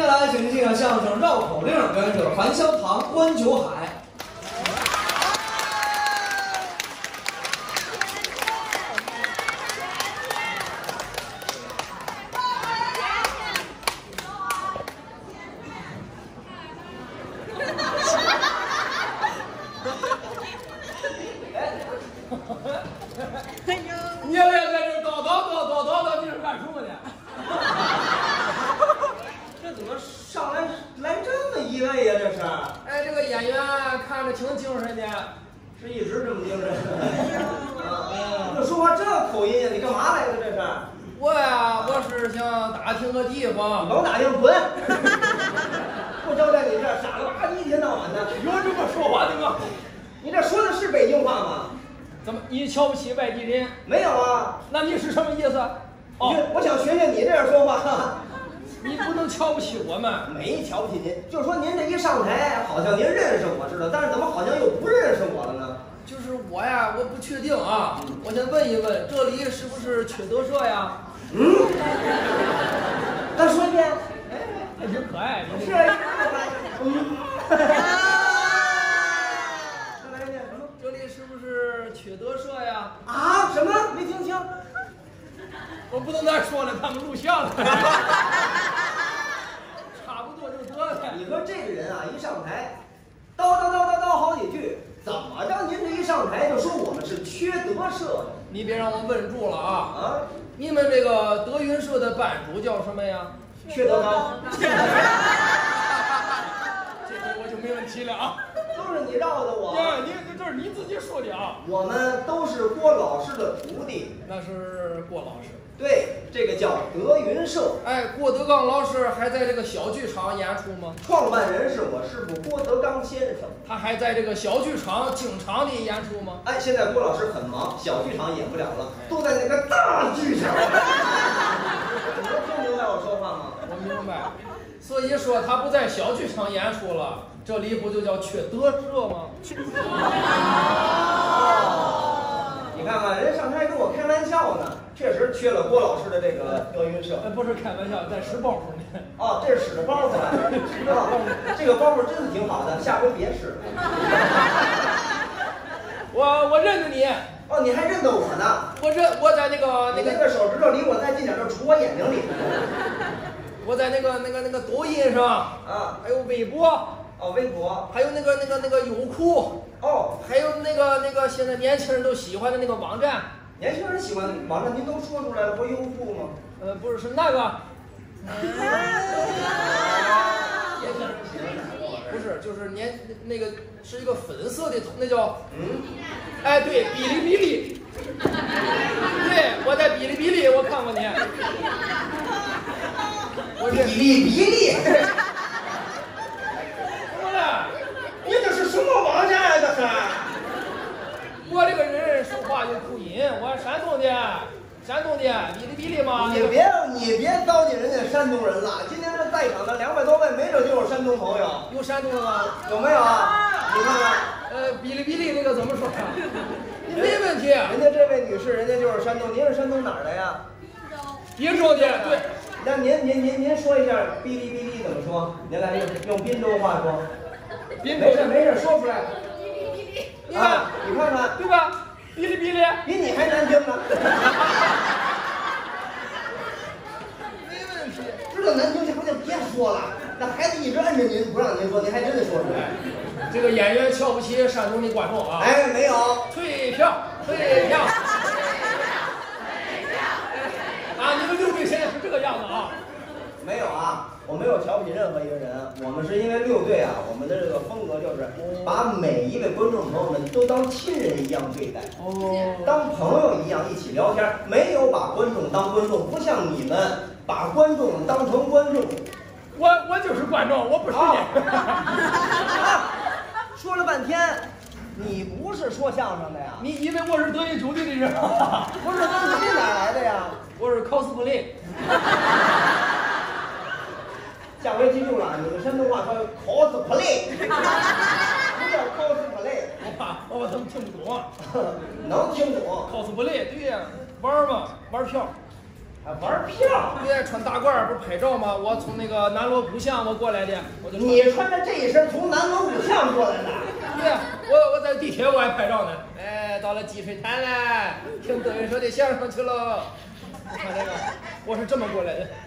下来，请您欣赏相声《绕口令》，表演者韩湘堂、关九海。 你也在这叨，你是干什么的？ 这怎么上来这么一位呀？这是？ 哎，这个演员看着挺精神的， 是一直这么精神。这说话这口音呀？你干嘛来的？这是？ 我呀，我是想打听个地方。 甭打听，滚！不招待你这傻了吧唧，一天到晚的。 有这么说话的吗？ 你这说的是北京话吗？ 怎么你瞧不起外地人？ 没有啊。 那你是什么意思？哦， 我想学学你这样说话。 你不能瞧不起我们。 没瞧不起您，就说您这一上台，好像您认识我似的，但是怎么好像又不认识我了呢？ 就是我呀，我不确定啊。我先问一问，这里是不是缺德社呀？ 再说一遍。 还挺可爱的。 是啊，再来一遍什么？ 这里是不是缺德社呀？ 啊？什么？没听清。 我不能再说了，他们录像了。差不多就得了。 你说这个人啊，一上台，叨好几句，怎么着？您这一上台就说我们是缺德社的？ 你别让我问住了啊！ 啊， 你们这个德云社的班主叫什么呀？ 缺德高。 这回我就没问题了啊！ 都是你绕的我。 呀，这是你自己说的啊！ 我们都是郭老师的徒弟。 那是郭老师。 对，这个叫德云社。 哎，郭德纲老师还在这个小剧场演出吗？ 创办人是我师傅郭德纲先生。 他还在这个小剧场经常的演出吗？ 哎，现在郭老师很忙，小剧场演不了了，都在那个大剧场。你能听明白我说话吗？ 我明白。所以说他不在小剧场演出了，这里不就叫缺德社吗？ 你看看人上台跟我开玩笑呢，确实缺了郭老师的这个德云社。 不是开玩笑，在使包袱呢。 哦，这是使着包袱呢。这个包袱真的挺好的，下回别使了。 我认得你。 哦，你还认得我呢？ 我在那个手指头离我再近点，就杵我眼睛里。 我在那个抖音上啊， 还有微博。 哦，微博， 还有那个优酷。 哦， 还有那个现在年轻人都喜欢的那个网站。 年轻人喜欢网站，您都说出来了，不是优酷吗？ 不是，是那个。 年轻人喜欢哪个？ 不是，就是那个是一个粉色的，那叫哎，对，哔哩哔哩。对，我在哔哩哔哩，我看过你。我这哔哩哔哩。 怎么了？ 你这是什么网站啊？这是？ 我这个人说话有口音，我山东的，哔哩哔哩嘛。 你别糟践人家山东人了。今天这在场的200多位，没准就有山东朋友。 有山东的吗？ 有没有啊？你看看。 哔哩哔哩那个怎么说呀？没问题。 人家这位女士，人家就是山东。您是山东哪儿的呀？ 滨州的。对。 那您说一下哔哩哔哩怎么说？您来用滨州话说。 滨州。 没事，说出来。 你看， 你看看， 对吧？哔哩哔哩比你还难听呢。 没问题。 知道难听就别说了。那孩子一直摁着您不让您说，您还真得说出来。 这个演员瞧不起山东的观众啊！ 哎，没有。 退票。啊，你们6队现在是这个样子啊？ 没有啊，我没有瞧不起任何一个人。我们是因为6队啊，我们的这个风格就是把每一位观众朋友们都当亲人一样对待，当朋友一样一起聊天，没有把观众当观众，不像你们把观众当成观众。 我就是观众，我不是你。 说了半天，你不是说相声的呀？ 你以为我是德云9队的人？ 不是，那你哪来的呀？ 我是 cosplay。 下回记住了，你们山东话说 cosplay， 不叫 cosplay。 我怎么听不懂啊？ 能听懂 cosplay 对呀，玩嘛，玩票。 玩票？ 对，穿大褂不是拍照吗？我从那个南锣鼓巷我过来的，我就你穿着这一身从南锣鼓巷过来的？ 对，我在地铁我还拍照呢。哎，到了积水潭了，听德云社的相声去了。你看这个，我是这么过来的。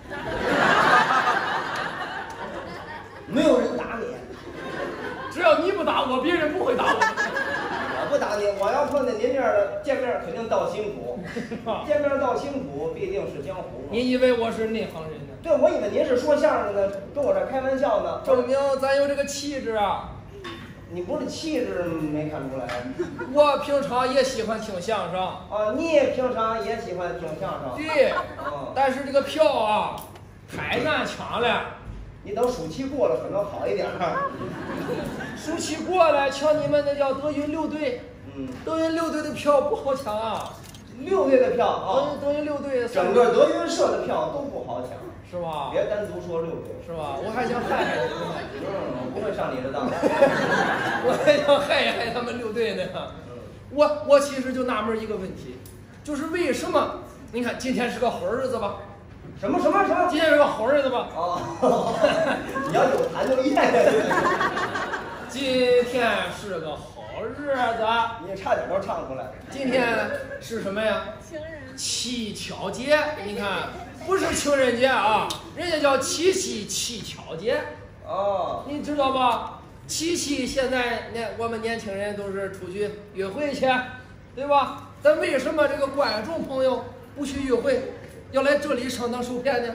没有人打你， 只要你不打我，别人不会打我。 我不打你，我要碰见您这样的，见面肯定道辛苦，见面道辛苦必定是江湖。 你以为我是内行人呢？ 对，我以为您是说相声的，跟我这开玩笑呢。 证明咱有这个气质啊！ 你不是气质没看出来？ 我平常也喜欢听相声啊，你也平常也喜欢听相声。 对，但是这个票啊，太难抢了。 你等暑期过了，可能好一点。 暑期过了，抢你们那叫德云六队。德云六队的票不好抢啊。 六队的票啊， 德云六队， 整个德云社的票都不好抢， 是吧？ 别单独说六队， 是吧？我还想害害你们。 我不会上你的当。 我还想害一害他们六队呢。我其实就纳闷一个问题，就是为什么？你看今天是个好日子吧？ 什么？ 今天是个好日子吧？ 哦，你要有谈就咽。 今天是个好日子， 你差点都唱出来。 今天是什么呀？ 情人乞巧节。你看，不是情人节啊，人家叫七夕乞巧节。 哦， 你知道吧？七夕现在我们年轻人都是出去约会去，对吧？但为什么这个观众朋友不去约会，要来这里上当受骗呢？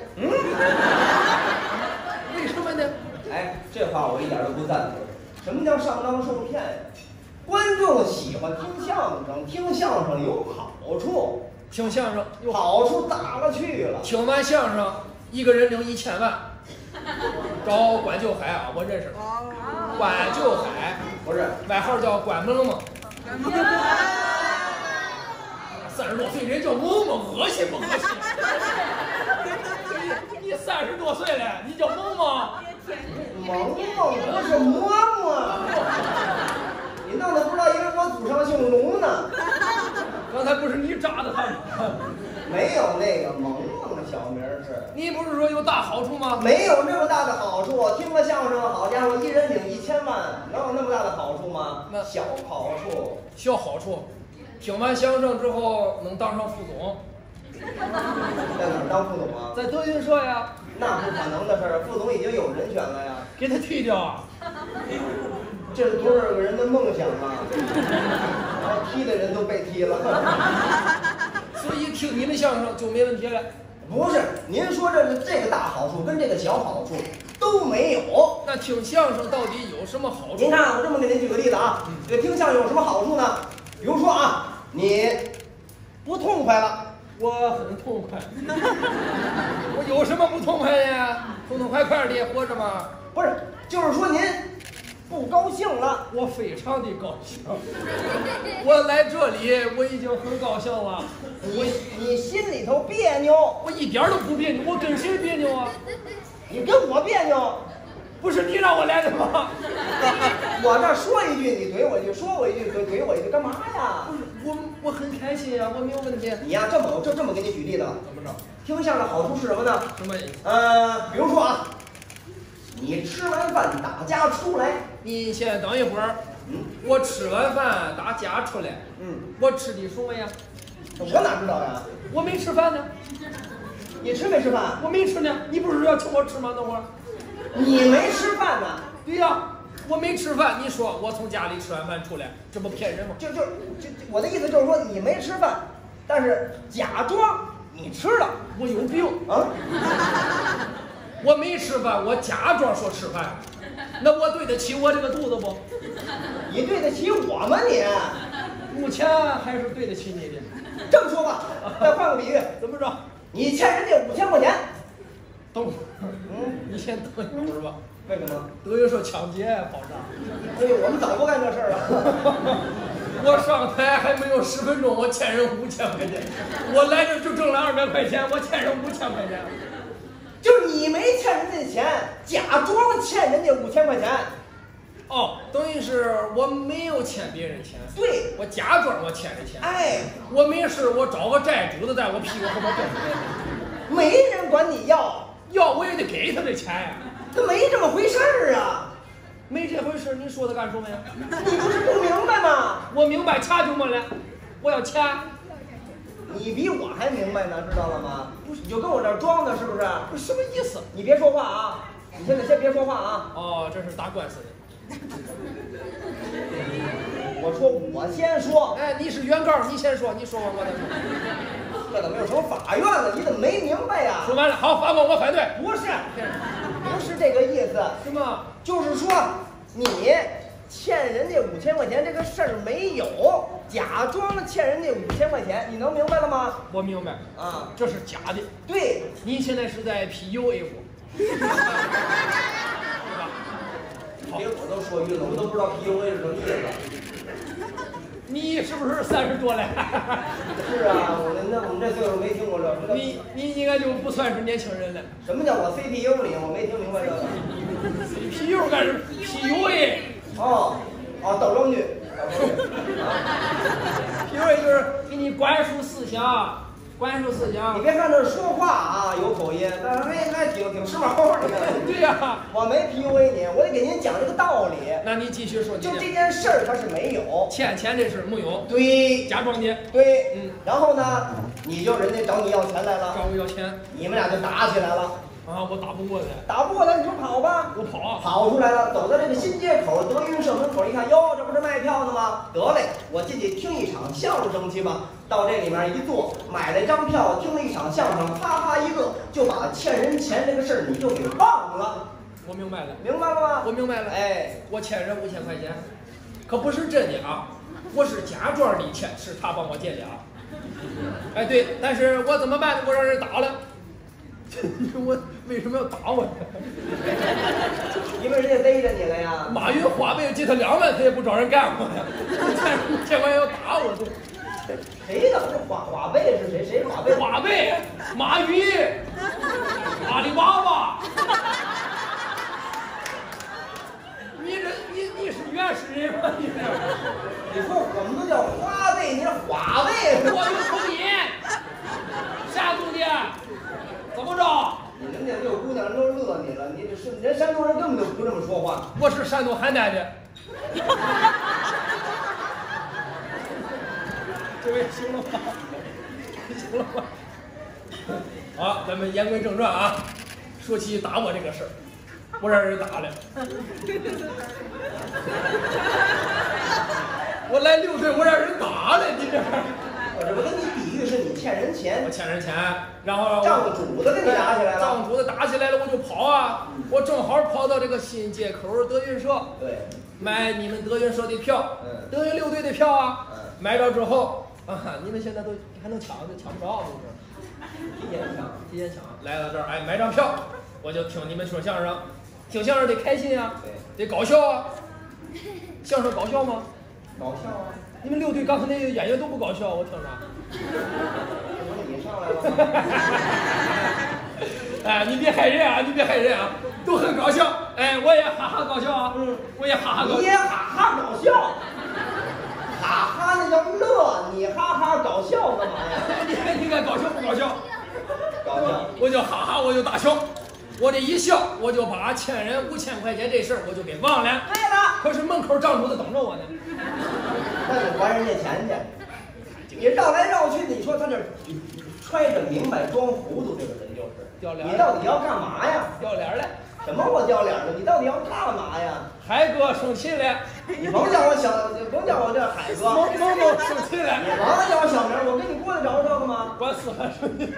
为什么呢？ 哎，这话我一点都不赞同。什么叫上当受骗呀？观众喜欢听相声，听相声有好处， 听相声有好处大了去了。 听完相声，一个人领1000万。找管救海啊，我认识。管救海不是， 外号叫管萌萌。30多岁人叫萌萌，恶心不恶心？你30多岁了，你叫萌萌？ 萌萌不是嬷嬷，你弄得不知道，以为我祖上姓龙呢。 刚才不是你扎的他吗？ 没有那个萌萌的小名是。 你不是说有大好处吗？ 没有那么大的好处。听了相声，好家伙，一人领1000万，能有那么大的好处吗？小好处。 小好处，听完相声之后能当上副总。 在哪儿当副总啊？ 在德云社呀。 那不可能的事儿，副总已经有人选了呀。 给他踢掉啊！ 这是多少个人的梦想啊！然后踢的人都被踢了。 所以听你们相声就没问题了。 不是，您说这个大好处跟这个小好处都没有。 那听相声到底有什么好处？ 您看，我这么给您举个例子啊，这听相声有什么好处呢？比如说啊，你不痛快了。 我很痛快。我有什么不痛快的？痛痛快快的活着吗？ 不是，就是说您不高兴了。 我非常的高兴。我来这里我已经很高兴了。 你心里头别扭？ 我一点都不别扭。我跟谁别扭啊？ 你跟我别扭？ 不是你让我来的吗？ 我这说一句你怼我一句，说我一句怼我一句，干嘛呀？ 不是我很开心呀，我没有问题。 你呀，这么给你举例子， 怎么着？ 听相声好处是什么呢？ 什么意思？ 比如说啊，你吃完饭打家出来， 你先等一会儿。我吃完饭打家出来。我吃的什么呀？ 我哪知道呀？ 我没吃饭呢。 你吃没吃饭？ 我没吃呢。你不是要请我吃吗？等会儿。 你没吃饭呢？ 对呀，我没吃饭。你说我从家里吃完饭出来，这不骗人吗？ 就我的意思就是说你没吃饭，但是假装你吃了。 我有病啊！ 我没吃饭，我假装说吃饭，那我对得起我这个肚子不？ 你对得起我吗你？ 目前还是对得起你的。 这么说吧，再换个比喻， 怎么着？ 你欠人家5000块钱。 等会儿，你先等一会儿吧。 为什么？ 德云社抢劫跑账。 哎呦，我们早不干这事儿了。 我上台还没有10分钟，我欠人5000块钱。我来这就挣了200块钱，我欠人5000块钱。 就是你没欠人家钱，假装欠人家5000块钱。 哦，等于是我没有欠别人钱。 对， 我假装我欠人钱。 哎， 我没事，我找个债主子在我屁股后面蹲着。 没人管你要， 要我也得给他这钱呀。 他没这么回事儿啊！ 没这回事，你说他干什么呀？ 你不是不明白吗？ 我明白，钱就没了，我要钱。 你比我还明白呢，知道了吗？你就跟我这儿装的，是不是？ 这什么意思？ 你别说话啊！你现在先别说话啊！ 哦，这是打官司的。 我说我先说。 哎，你是原告，你先说，你说完我再说。 这怎么有什么法院了？你怎么没明白呀？ 说完了，好，法官我反对。 不是这个意思。 什么？ 就是说你欠人家5000块钱这个事儿没有，假装欠人家5000块钱，你能明白了吗？ 我明白啊， 这是假的。 对， 你现在是在 PUA 我，对吧？ 别我都说晕了，我都不知道 PUA 是什么意思。 你是不是30多了？ 是啊，我们这岁数没听过这。 你应该就不算是年轻人了。 什么叫我 CPU 里？我没听明白这个。 CPU 干什么 ？PUA。 哦，倒装句。 PUA 就是给你灌输思想。 你别看这说话啊有口音，但是还挺时髦的。 对呀， 我没 PUA 你，我得给您讲这个道理。 那你继续说。 就这件事儿它是没有， 欠钱这事没有。 对， 假装的。 对，然后呢，你就人家找你要钱来了， 找我要钱， 你们俩就打起来了。 啊，我打不过他， 打不过他你就跑吧。 我跑， 跑出来了，走到这个新街口德云社门口一看，哟，这不是卖票的吗？得嘞，我进去听一场相声去吧。到这里面一坐，买了张票，听了一场相声，哈哈一乐，就把欠人钱这个事儿你就给忘了。 我明白了， 明白了吗？ 我明白了。 哎， 我欠人5000块钱，可不是真的啊，我是假装的欠，是他帮我借的啊。哎，对，但是我怎么办？我让人打了。我为什么要打我呢？ 因为人家逮着你了呀。 马云花呗借他2万，他也不找人干我呀。这玩意要打我， 谁的？这花呗是谁？谁花呗？ 花呗，马云，阿里巴巴。你是原始人吗？ 你说我们都叫花呗，你是花呗？ 我有口音，山东的。怎么着？ 你人家六姑娘都乐你了，你这是人山东人根本就不这么说话。 我是山东邯郸的。这位行了吗？行了吗？好，咱们言归正传啊。说起打我这个事儿，我让人打了。我来6队，我让人打了，你这。 我这不跟你比喻是你欠人钱， 我欠人钱，然后账主子跟你打起来了， 账主子打起来了，我就跑啊！我正好跑到这个新街口德云社， 对， 买你们德云社的票，德云6队的票啊，买到之后啊，你们现在都还能抢，都抢不着，都是提前抢，来到这儿，哎，买张票，我就听你们说相声，听相声得开心啊，得搞笑啊，相声搞笑吗？ 搞笑啊！ 你们6队刚才那个演员都不搞笑，我听着。 怎么你上来了？ 哎，你别害人啊！你别害人啊！都很搞笑。哎，我也哈哈搞笑啊。我也哈哈搞笑。 你也哈哈搞笑，哈哈那叫乐，你哈哈搞笑干嘛呀？ 你看搞笑不搞笑？ 搞笑。 我就哈哈，我就大笑。我这一笑，我就把欠人5000块钱这事儿我就给忘了。 对了， 可是门口账主子等着我呢。 那你还人家钱去，你绕来绕去，你说他这揣着明白装糊涂，这个人就是掉脸。 你到底要干嘛呀？ 掉脸了。 什么我掉脸了？你到底要干嘛呀？ 海哥生气了。 你甭叫我甭叫我这海哥。 某生气了。 你甭叫我小名，我跟你过得着这个吗？ 管4万生气。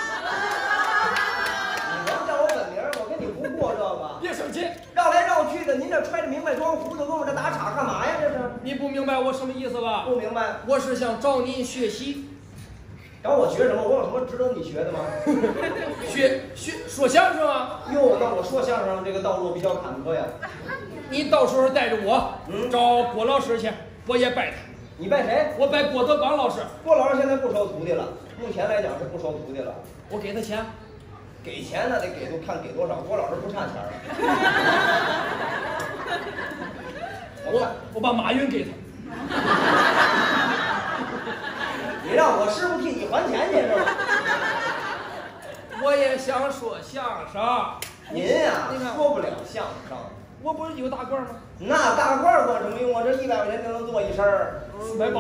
别生气， 绕来绕去的，您这揣着明白装糊涂，跟我这打岔干嘛呀？这是你不明白我什么意思吧？ 不明白， 我是想找您学习。 找我学什么？我有什么值得你学的吗？ 学说相声啊！ 哟，那我说相声这个道路比较坎坷呀。 你到时候带着我，找郭老师去，我也拜他。 你拜谁？ 我拜郭德纲老师。 郭老师现在不收徒弟了，目前来讲是不收徒弟了。 我给他钱。 给钱那得给看给多少，郭老师不差钱了。 我把马云给他。 你让我师傅替你还钱去是吧？ 也想说相声。 您呀，说不了相声。 我不是有大褂吗？ 那大褂管什么用啊？这100块钱就能做一身 ，480。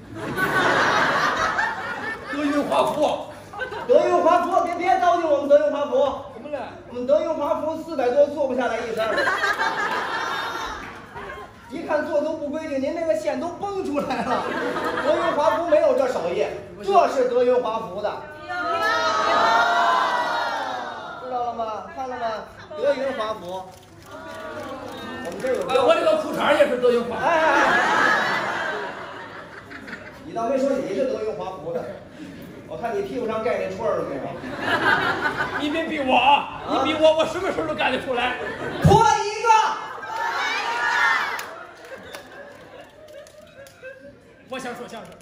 德云华服， 德云华服，别糟践我们德云华服。 怎么了？ 我们德云华服400多做不下来一身。一看做都不规矩，您那个线都崩出来了。德云华服没有这手艺，这是德云华服的。知道了吗？看了吗？德云华服。我们这有。 我这个裤衩也是德云华。 你倒没说你是德云华服的。我看你屁股上盖那串了没有？ 你别逼我啊！你逼我，我什么事都干得出来。 脱一个。 我想说相声。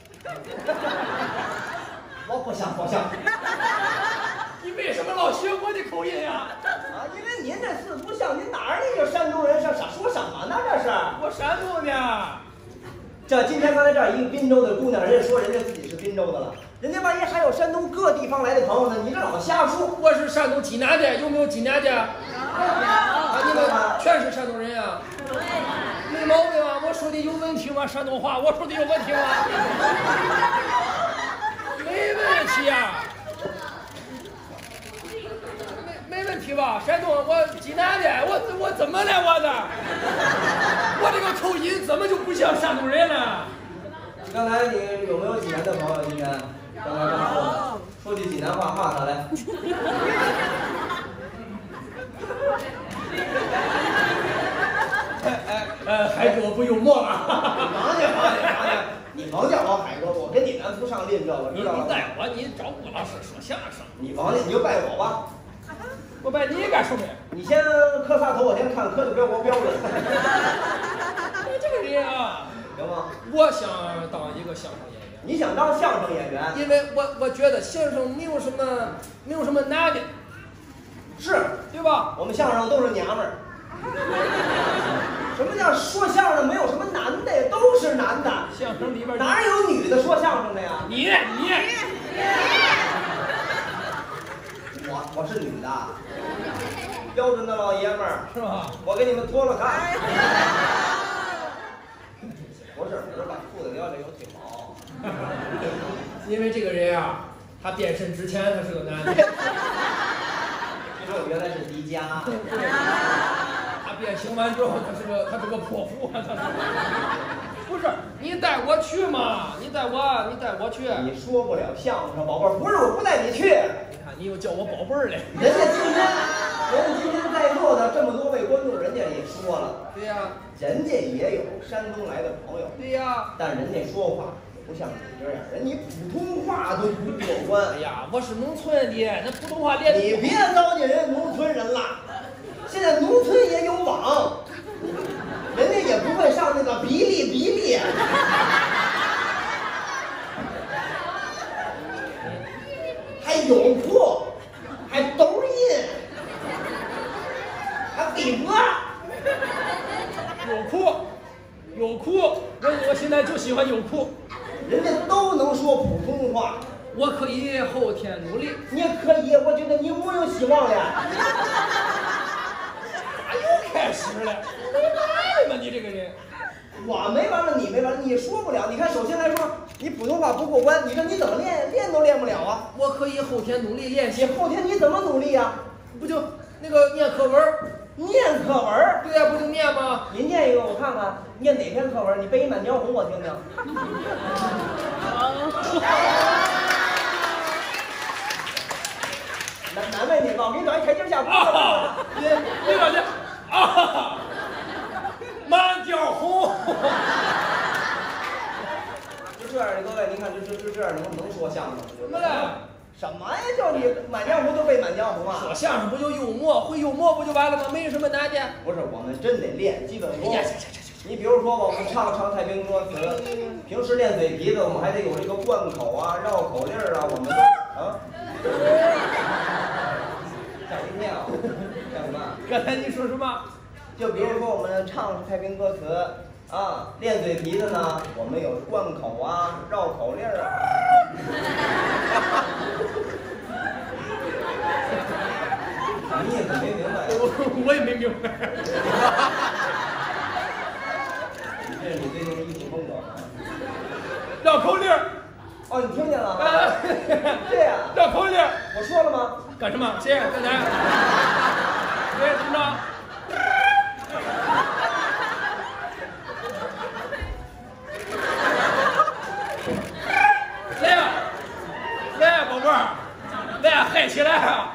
我不想说相声。 你为什么老学我的口音呀？ 因为您这四不像，您哪儿那个山东人说什么呢？这是我山东的。 这今天刚才这儿一个滨州的姑娘，人家说人家自己是滨州的了，人家万一还有山东各地方来的朋友呢？你这老瞎说。 我是山东济南的，有没有济南的？你们全是山东人啊？没毛病啊！我说的有问题吗？山东话，我说的有问题吗？没问题啊，没问题吧？山东，我济南的，我怎么了？我这个口音怎么就不像山东人了？ 刚才你有没有济南的朋友？今天刚才说句济南话骂他来。 海哥不幽默了。 忙去！你甭叫我海哥，我跟你南不上邻这个，知道吗？ 你带我，你找郭老师说相声。 你忙去，你就拜我吧。 我拜你干什么呀？ 你先磕仨头，我先看磕的标准。 你这个人啊， 行吗？ 我想当一个相声演员。 你想当相声演员？ 因为我觉得相声没有什么难的， 是对吧？ 我们相声都是娘们儿。什么叫说相声没有什么男的呀？都是男的。 相声里边哪有女的说相声的呀？ 你。 我是女的，标准的老爷们儿是吧？ 我给你们脱了看。不是，我是把裤子撩着有腿毛。 因为这个人啊，他变身之前他是个男的。 其实我原来是迪迦。 他变形完之后，他是个泼妇。不是，你带我去嘛？你带我去。 你说不了相声，宝贝儿，不是我不带你去。 你看，你又叫我宝贝儿嘞。 人家今天在座的这么多位观众，人家也说了。 对呀。 人家也有山东来的朋友。 对呀。 但人家说话不像你这样，你普通话都不过关。 哎呀，我是农村的，那普通话练。 你别糟践人农村人了。现在农村也有网，人家也不会上那个哔哩，还优酷，还抖音，还微博。 优酷，我现在就喜欢优酷。 人家都能说普通话。 我可以后天努力。 你也可以，我觉得你没有希望了。 又开始了，没完了吗？你这个人， 我没完了，你没完了，你说不了。你看，首先来说，你普通话不过关，你说你怎么练都练不了啊。 我可以后天努力练习。 后天你怎么努力呀？ 不就那个念课文？ 念课文？ 对呀，不就念吗？ 您念一个我看看，念哪篇课文？你背一《满江红》我听听。难为你了，我给你找一台阶下。 别着急啊！满江红。 就这样的各位，您看这样能说相声？ 怎么了？ 什么呀？叫你满江红就背满江红啊？ 说相声不就幽默，会幽默不就完了吗？没什么难的。 不是，我们真得练基本功。 行。 你比如说吧，我们唱太平歌词，平时练嘴皮子，我们还得有这个贯口啊、绕口令啊，我们都啊。吓我一跳，干什么？ 刚才你说什么？ 就比如说我们唱太平歌词啊，练嘴皮子呢，我们有贯口啊、绕口令啊。 也很没明白。 我也没明白。 这是你最近的艺术风格。 绕口令。 哦，你听见了？对呀。 绕口令。 我说了吗？ 干什么？谁？刚才？对，怎么着？来呀，来，宝贝儿，来，嗨起来啊！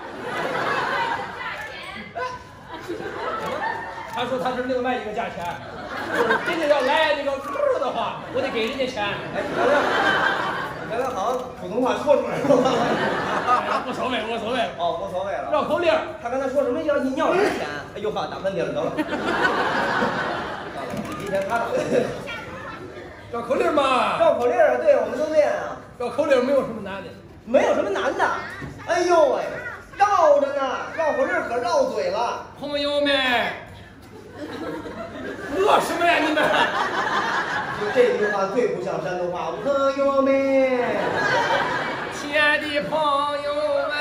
他说他是另外一个价钱，就是人家要来那个的话，我得给人家钱。 哎，刚才好像普通话说出来了。 无所谓，无所谓。 哦，无所谓了。 绕口令。 他刚才说什么要你尿什么钱？哎呦哈，打喷嚏了，得了。以前他打的。 绕口令嘛。 绕口令啊，对，我们都练啊。 绕口令没有什么难的。 没有什么难的。哎呦喂，绕着呢，绕口令可绕嘴了。 朋友们。乐什么呀你们？ 就这句话最不像山东话，朋友们， 亲爱的朋友们，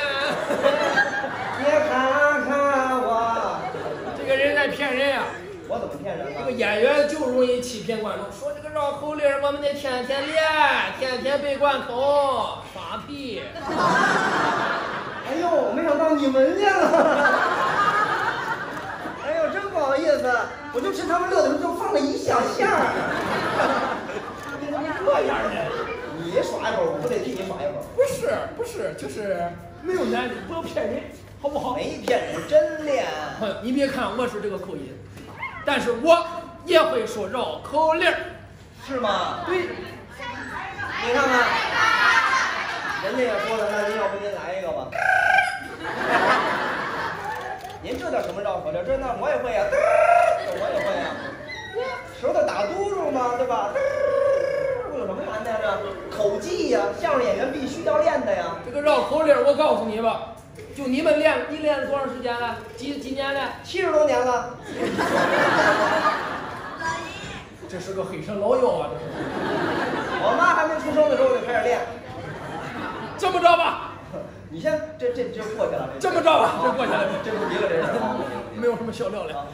别看看我。 这个人在骗人呀！ 我怎么骗人了？ 这个演员就容易欺骗观众，说这个绕口令我们得天天练，天天背贯口，耍屁。 哎呦，没想到你闻见了。哎呦，真不好意思，我就趁他们乐的时候就放了一小下。 你怎么这样呢？ 你耍一会儿，我不得替你耍一会儿。 不是，就是没有难的，不要骗人，好不好？ 没骗人，真练。 你别看我是这个口音，但是我也会说绕口令， 是吗？ 对。 你看看，人家也说了，那您要不您来一个吧？您这叫什么绕口令？这那我也会呀，我也会呀。舌头打嘟噜嘛，对吧？有什么难的呀？这口技呀，相声演员必须要练的呀。 这个绕口令，我告诉你吧，就你们练，你练了多长时间了？几年了 ？70多年了。 这是个黑山老妖啊！这是。 我妈还没出生的时候就开始练。 这么着吧。 你先，这过去了。 这么着吧，这过去了， 这不急了，这是。 没有什么笑料了。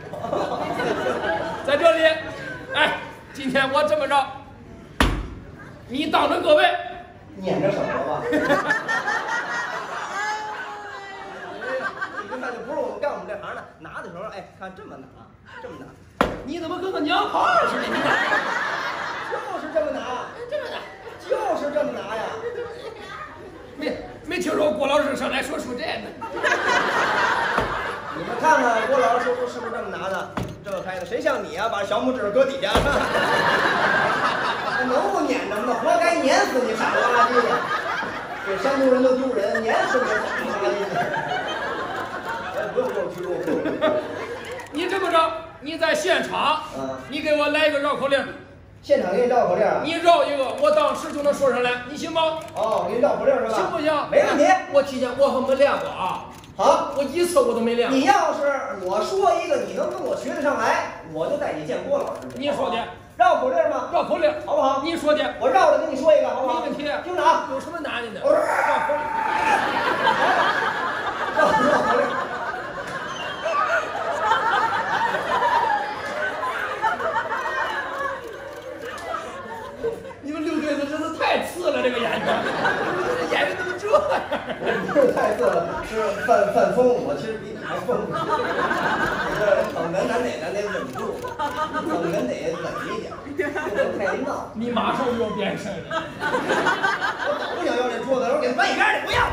在这里，哎，今天我这么着，你当着各位撵着手了吧？你看，就不是我们干我们这行的，拿的时候，哎，看这么拿，这么拿。 你怎么跟个娘炮似的？你就是这么拿， 这么拿， 就是这么拿呀。 没听说郭老师上来说这个。 你们看看郭老师说是不是这么拿的？这么拍的，谁像你啊？把小拇指搁底下，能不撵着吗？活该撵死你，傻了吧唧的！给山东人都丢人，撵死你，傻了吧唧的！哎，不用拘住，不用。 你这么着，你在现场，你给我来一个绕口令。 现场给你绕口令啊！ 你绕一个，我当时就能说上来，你行吗？ 哦，给你绕口令是吧？ 行不行？ 没问题。 我提前我没练过啊。 好， 我一次我都没练过。 你要是我说一个，你能跟我学得上来，我就带你见郭老师。 你说的绕口令吗？ 绕口令， 好不好？ 你说的， 我绕着跟你说一个，好不好？ 没问题。 听着啊， 有什么难的呢？ 绕口令。 你们六队子真是太次了，这个演员，这演员怎么这样？ 我不是太次了，是犯疯，我其实比你还疯。这捧哏咱得稳住，捧哏得稳一点，不能太闹。 你马上就要变身了。 我早不想要这桌子，我给他搬一边去，不要。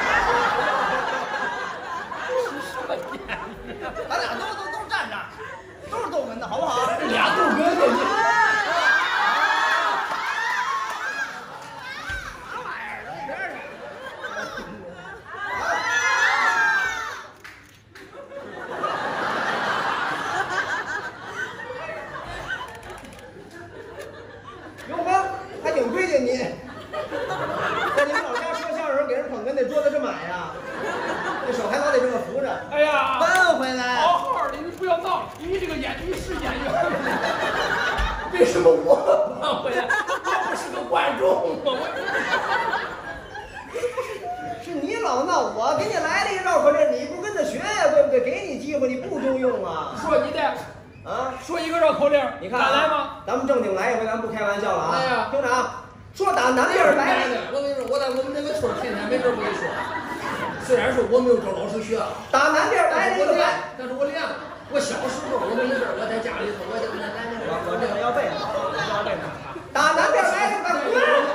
是什么演员？ 咱俩都站着，都是逗哏的，好不好？ 俩逗哏的你。 还挺亏欠你，在你们老家说相声给人捧哏那桌子这么矮呀，那手还老得这么扶着。 哎呀， 搬回来。 好好的，你不要闹，你这个演你是演员，为什么我搬回来？我不是个观众吗？ 是你老闹，我给你来了一个绕口令，你不跟着学。 欺负，你不中用啊！ 说你的啊， 说一个绕口令， 你看敢来吗？ 咱们正经来一回，咱不开玩笑了啊！ 来呀， 听着啊，说打南边来的， 我跟你说，我在我们那个村天天没事不得说。虽然说我没有找老师学， 打南边来的一个白， 但是我练了。我小时候我没事，我在家里头，我这个我这个要背了，要背了。打南边来的个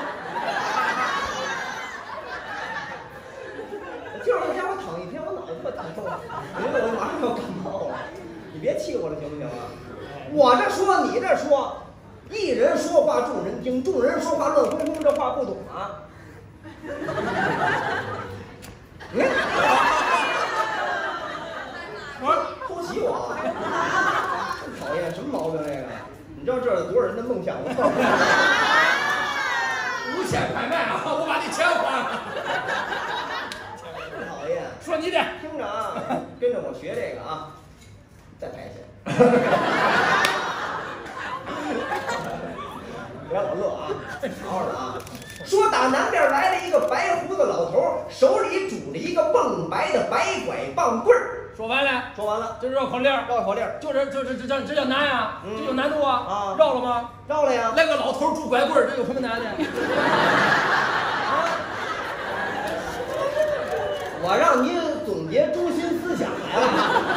就是让我躺一天，我脑子特难受，因为我马上要感冒了。你别气我了，行不行啊？我这说，你这说，一人说话众人听，众人说话乱哄哄，这话不懂啊？偷袭我，真讨厌，什么毛病这个？你知道这是多少人的梦想吗 ？5000块卖啊！我把你钱还了。 真讨厌。 说你的， 听着啊，跟着我学这个啊，再拍一下。别让我乐啊，好好的啊。说打南边来了一个白胡子老头，手里拄着一个蹦白的白拐棒棍儿。 说完了， 说完了， 这是绕口令， 绕口令， 这叫难呀，这有难度啊！啊，绕了吗？ 绕了呀。 来个老头拄拐棍儿，这有什么难的？ 我让你总结中心思想来了。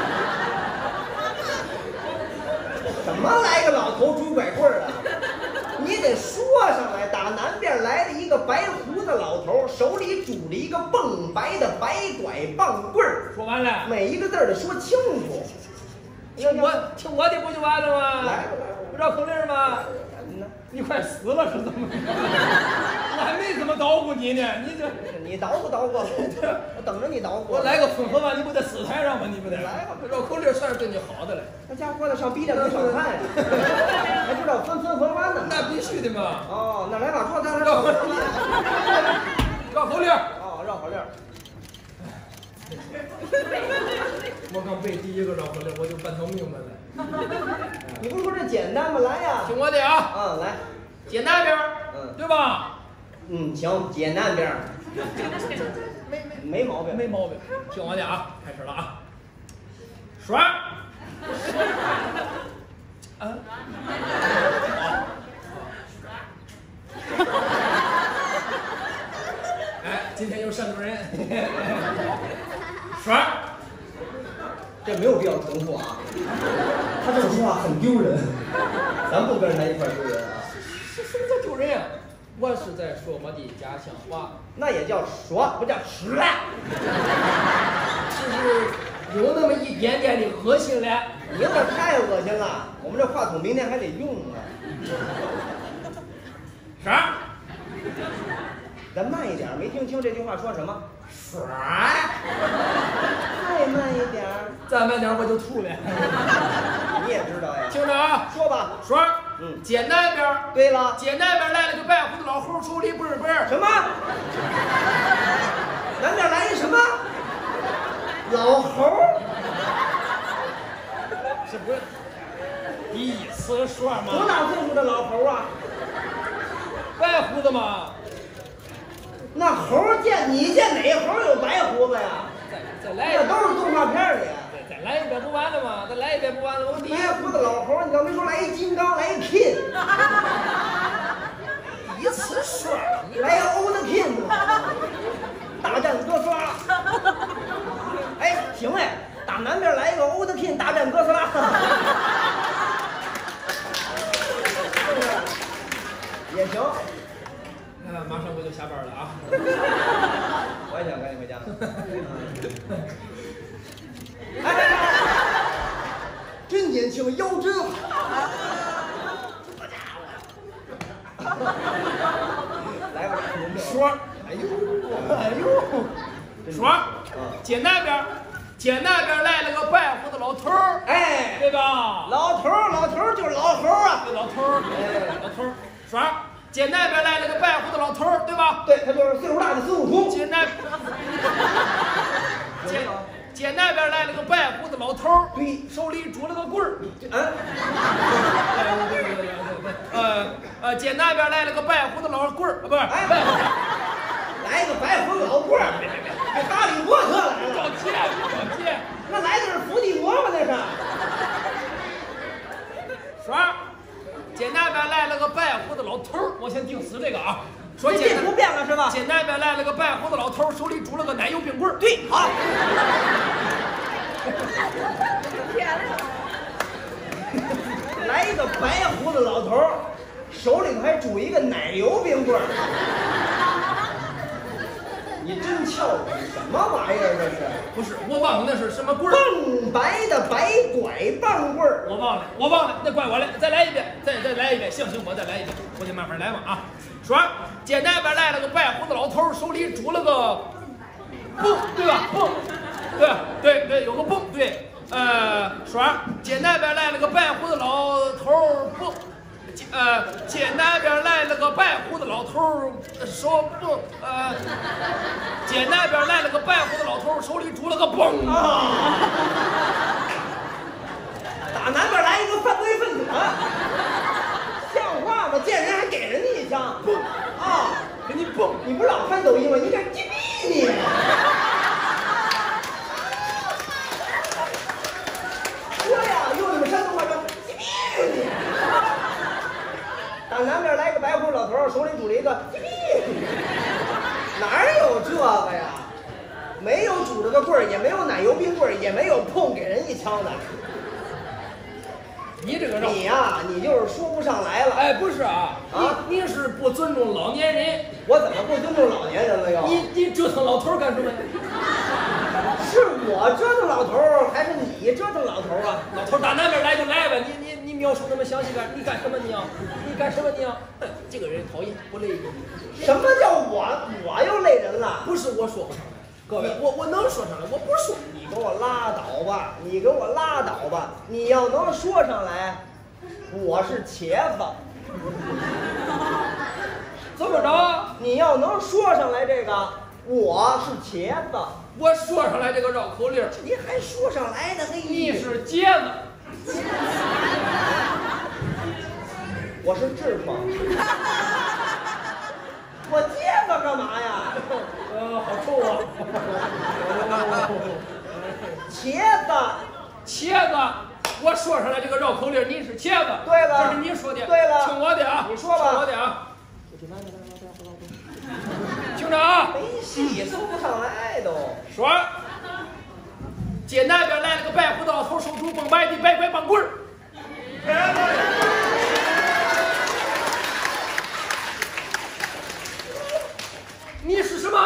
什么来个老头拄拐棍儿啊？你得说上来，打南边来了一个白胡子老头，手里拄着一个蹦白的白拐棒棍儿。 说完了， 每一个字儿得说清楚。 听我的不就完了吗？ 来吧， 绕口令吗？你快死了是怎么？我还没怎么捣鼓你呢， 你捣鼓捣鼓，我等着你捣鼓。 我来个混合吧，你不在死台上吗？你不得来吧， 绕口令算是对你好的了。 那家伙的上 B 站没少看呀，还知道分合完呢。 那必须的嘛。 哦，那来吧，说咱绕口令。绕口令。 哦，绕口令。 我刚背第一个绕口令，我就半条命没了。 你不是说这简单吗？来呀！ 听我的啊！ 嗯，来， 简单边儿，对吧？ 行，简单边儿，没毛病， 没毛病。听我的啊，开始了啊！耍，啊，哎，今天有山东人，耍。 这没有必要重复啊，他这么说话很丢人，咱不跟着他一块丢人啊。 什么叫丢人呀？我是在说我的家乡话， 那也叫说，不叫说， 就是有那么一点点的恶心了。 你这太恶心了，我们这话筒明天还得用啊。 啥？ 咱慢一点，没听清这句话说什么？ 耍。 再慢一点， 再慢点我就吐了。 你也知道呀。 听着啊， 说吧。 说。简单边。 对了， 简单边来了个白胡子老猴，手里蹦蹦。 什么？南边来一什么？老猴？ 这不是第一次说吗？ 多大岁数的老猴啊？ 白胡子吗？ 那猴你见哪猴有白胡子呀？ 再来一遍， 那都是动画片里。 再来一遍不完了吗？再来一遍不完了，我第一白胡子老猴，你倒没说来一金刚，来一 King， 第一次说， 来个 Old King， 大战哥斯拉。哎，行哎，打南边来一个 Old King 大战哥斯拉，是不是？也行。 马上我就下班了啊！ 我也想赶紧回家。哎，真年轻，腰真好。这家伙，来吧， 说， 哎呦， 说，简单边来了个白胡子老头儿， 哎， 对吧？ 老头就是老猴啊， 老头儿，哎，老头儿，说。简单边来了个白胡子老头儿，对吧？ 对，他就是岁数大的孙悟空。 简单边来了个白胡子老头儿， 对， 手里拄了个棍儿。简单边来了个白胡子老棍儿，不是， 哎，来个白胡子老棍儿，给哈利波特来了。 找钱， 那来的是伏地魔思这个啊。说这不变了是吧？ 简单边来了个白胡子老头，手里拄了个奶油冰棍儿。 对，好。来一个白胡子老头，手里头还拄一个奶油冰棍儿。你真俏皮，什么玩意儿这是？ 不是，我忘了那是什么棍儿。 笨白的白拐棒棍儿， 我忘了，那怪我了。再来一遍，再来一遍，行，我再来一遍，我得慢慢来嘛啊。说，简单边来了个白胡子老头，手里拄了个泵，对吧？泵，对，有个泵，对。说，简单边来了个白胡子老头泵。简单边来了个白胡子老头，手不简单边来了个白胡子老头，手里拄了个泵啊！打南边来一个犯罪分子，像话吗？见人还给人家一枪，蹦啊！ 给你蹦！ 你不是老看抖音吗？你敢击毙你！说呀，用你们山东话说，击毙你！打南边来个白胡子老头，手里拄了一个击毙你！哪有这个呀？没有拄着个棍儿，也没有奶油冰棍儿，也没有碰给人一枪的。 你这个你呀，你就是说不上来了。 哎，不是啊，你是不尊重老年人。 我怎么不尊重老年人了又？ 你折腾老头干什么？ 是我折腾老头，还是你折腾老头啊？ 老头打南边来就来呗，你描述那么详细干？你干什么你啊？你干什么你啊？这个人讨厌，不累人。 什么叫我又累人了？ 不是我说不上来，各位，我能说上来，我不说。 你给我拉倒吧，你给我拉倒吧！你要能说上来，我是茄子。 怎么着？ 你要能说上来这个，我是茄子。 我说上来这个绕口令， 你还说上来呢？嘿， 你是疖子， 我是痔疮。我疖子干嘛呀？ 好臭啊！茄子，我说上来这个绕口令，你是茄子。 对了， 这是你说的。 对了， 听我的啊， 你说吧。 听我的啊。听着啊， 没戏，说不上来都。 说，街南边来了个白胡子老头，手拄蹦白的白拐棒棍儿。你是什么？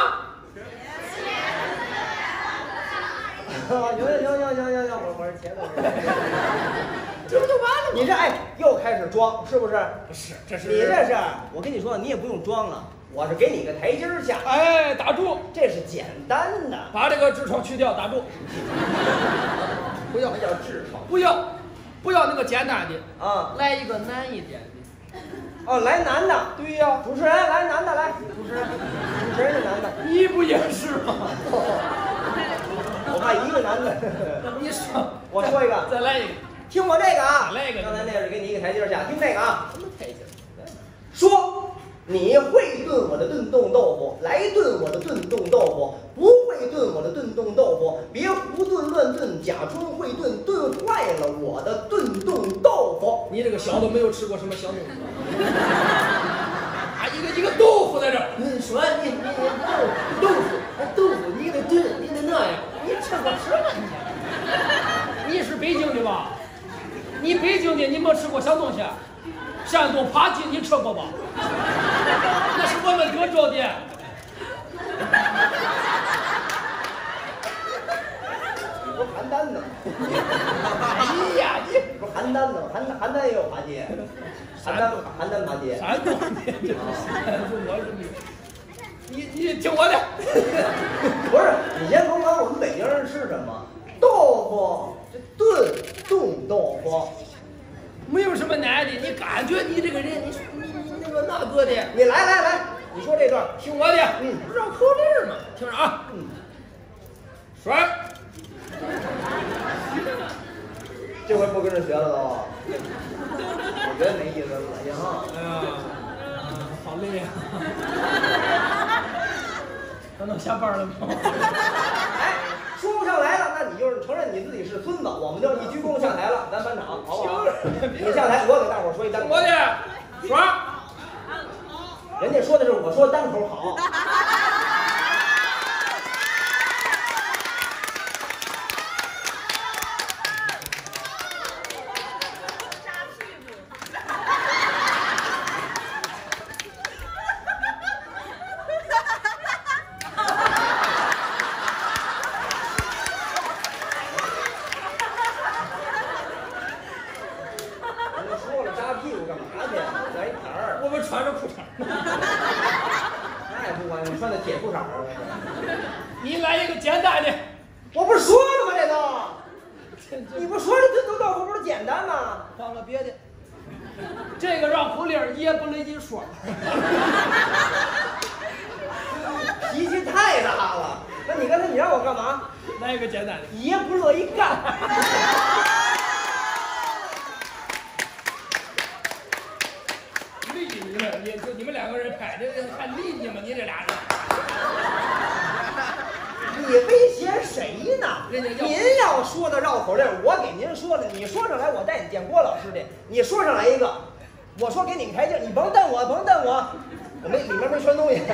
行，我是茄子。 这不就完了吗？ 你这又开始装，是不是？ 不是，这是你这是，我跟你说，你也不用装了，我是给你个台阶下。 哎，打住， 这是简单的， 把这个痔疮去掉，打住。 不要，那叫痔疮。 不要那个简单的啊， 来一个难一点的。 哦，来男的。 对呀， 主持人来男的来，主持人是男的。 你不也是吗？ 我怕一个男的。 你说， 我说一个， 再来一个。 听我这个啊， 来一个。 刚才那是给你一个台阶下，听这个啊。 什么台阶？ 说你会炖我的炖冻豆腐，来炖我的炖冻豆腐；不会炖我的炖冻豆腐，别胡炖乱炖，假装会炖，炖坏了我的炖冻豆腐。 你这个小的没有吃过什么小东西啊？一个豆腐在这儿，你说你豆腐，你得炖，你得那样，你吃过什么？你是北京的吧？你北京的，你没吃过小东西？山东扒鸡你吃过吧？那是我们德州的。 你不是邯郸的吗？ 哎呀，你不是邯郸的吗？邯郸也有扒鸡，邯郸扒鸡。 山东的，我是你听我的。 不是，你先甭管我们北京人吃什么，豆腐这炖冻豆腐。 没有什么难的，你感觉你这个人，你那个那个的， 你来，你说这段， 听我的，绕口令嘛，听着啊，说， 这回不跟着学了都，我觉得没意思，恶心啊！ 哎呀，好累啊！咱能下班了吗？ 说不上来了，那你就是承认你自己是孙子，我们就一鞠躬下台了，咱返场，好不好？你下台，我给大伙说一单。 我的说， 人家说的是我说单口好。 你来一个简单的， 我不是说了吗？这都，你不说这都到后边简单吗？ 换个别的，这个绕口令也不乐意说， 脾气太大了。那你刚才你让我干嘛？ 来一个简单的， 也不乐意干。 理你们，你们两个人拍的还理你们？你这俩人。 你威胁谁呢？您要说的绕口令，我给您说了，你说上来我带你见郭老师去。你说上来一个，我说给你们台阶，你甭瞪我，甭瞪我，我里面没穿东西。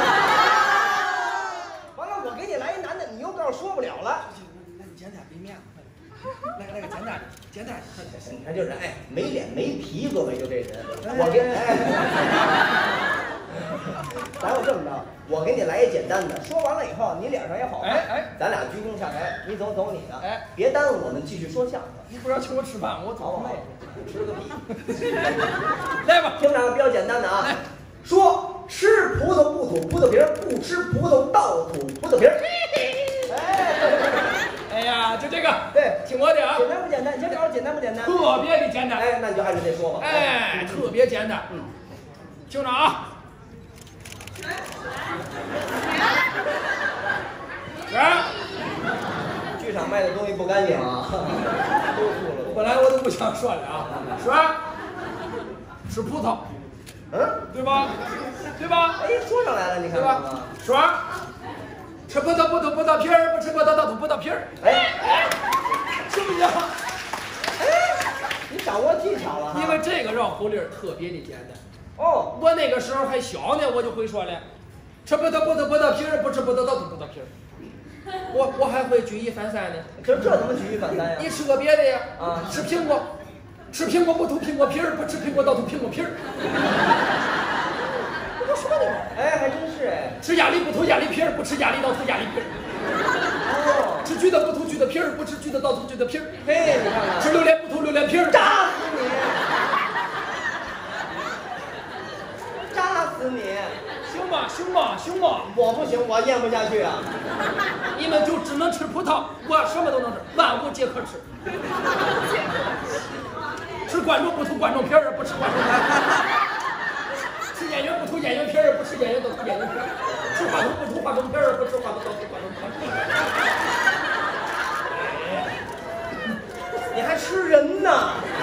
完了，我给你来一男的，你又告诉说不了了。 那你简单没面子，来个简单的，简单的。 你看就是没脸没皮，各位就这人。我给咱就这么着，我给你来一简单的，说完了以后，你脸上也好看。咱俩鞠躬下台，你走你的，别耽误我们继续说相声。 你不是要请我吃饭，我走不吃个屁！ 来吧， 听着比较简单的啊，说吃葡萄不吐葡萄皮儿，不吃葡萄倒吐葡萄皮儿。 哎呀，就这个， 对， 听我的啊， 简单不简单？你先告诉我简单不简单？ 特别的简单。 那你就按照这说吧。 特别简单。听着啊。 剧场卖的东西不干净啊，都吐了。 本来我都不想说的啊，吃葡萄，对吧？ 说上来了，你看对吧？吃葡萄皮儿，不吃葡萄倒吐葡萄皮儿。是不是？ 你掌握技巧了。 因为这个绕口令特别的简单。 我那个时候还小呢，我就会说了，吃葡萄皮儿，不吃葡萄倒吐葡萄皮儿。我还会举一反三呢。 这怎么举一反三呀？ 你吃个别的呀？吃苹果不吐苹果皮儿，不吃苹果倒吐苹果皮儿。我说的吗？ 还真是吃鸭梨不吐鸭梨皮儿，不吃鸭梨倒吐鸭梨皮儿。吃橘子不吐橘子皮儿，不吃橘子倒吐橘子皮儿。 你看看。 吃榴莲不吐榴莲皮儿。 扎死你！扎死你！ 行吗？ 我不行，我咽不下去啊！ 你们就只能吃葡萄，我什么都能吃，万物皆可吃。吃观众不吐观众皮儿，不吃观众皮儿。吃演员不吐演员皮儿，不吃演员倒吐演员皮儿。吃话筒不吐话筒皮儿，不吃话筒倒吐话筒皮儿。 你还吃人呢？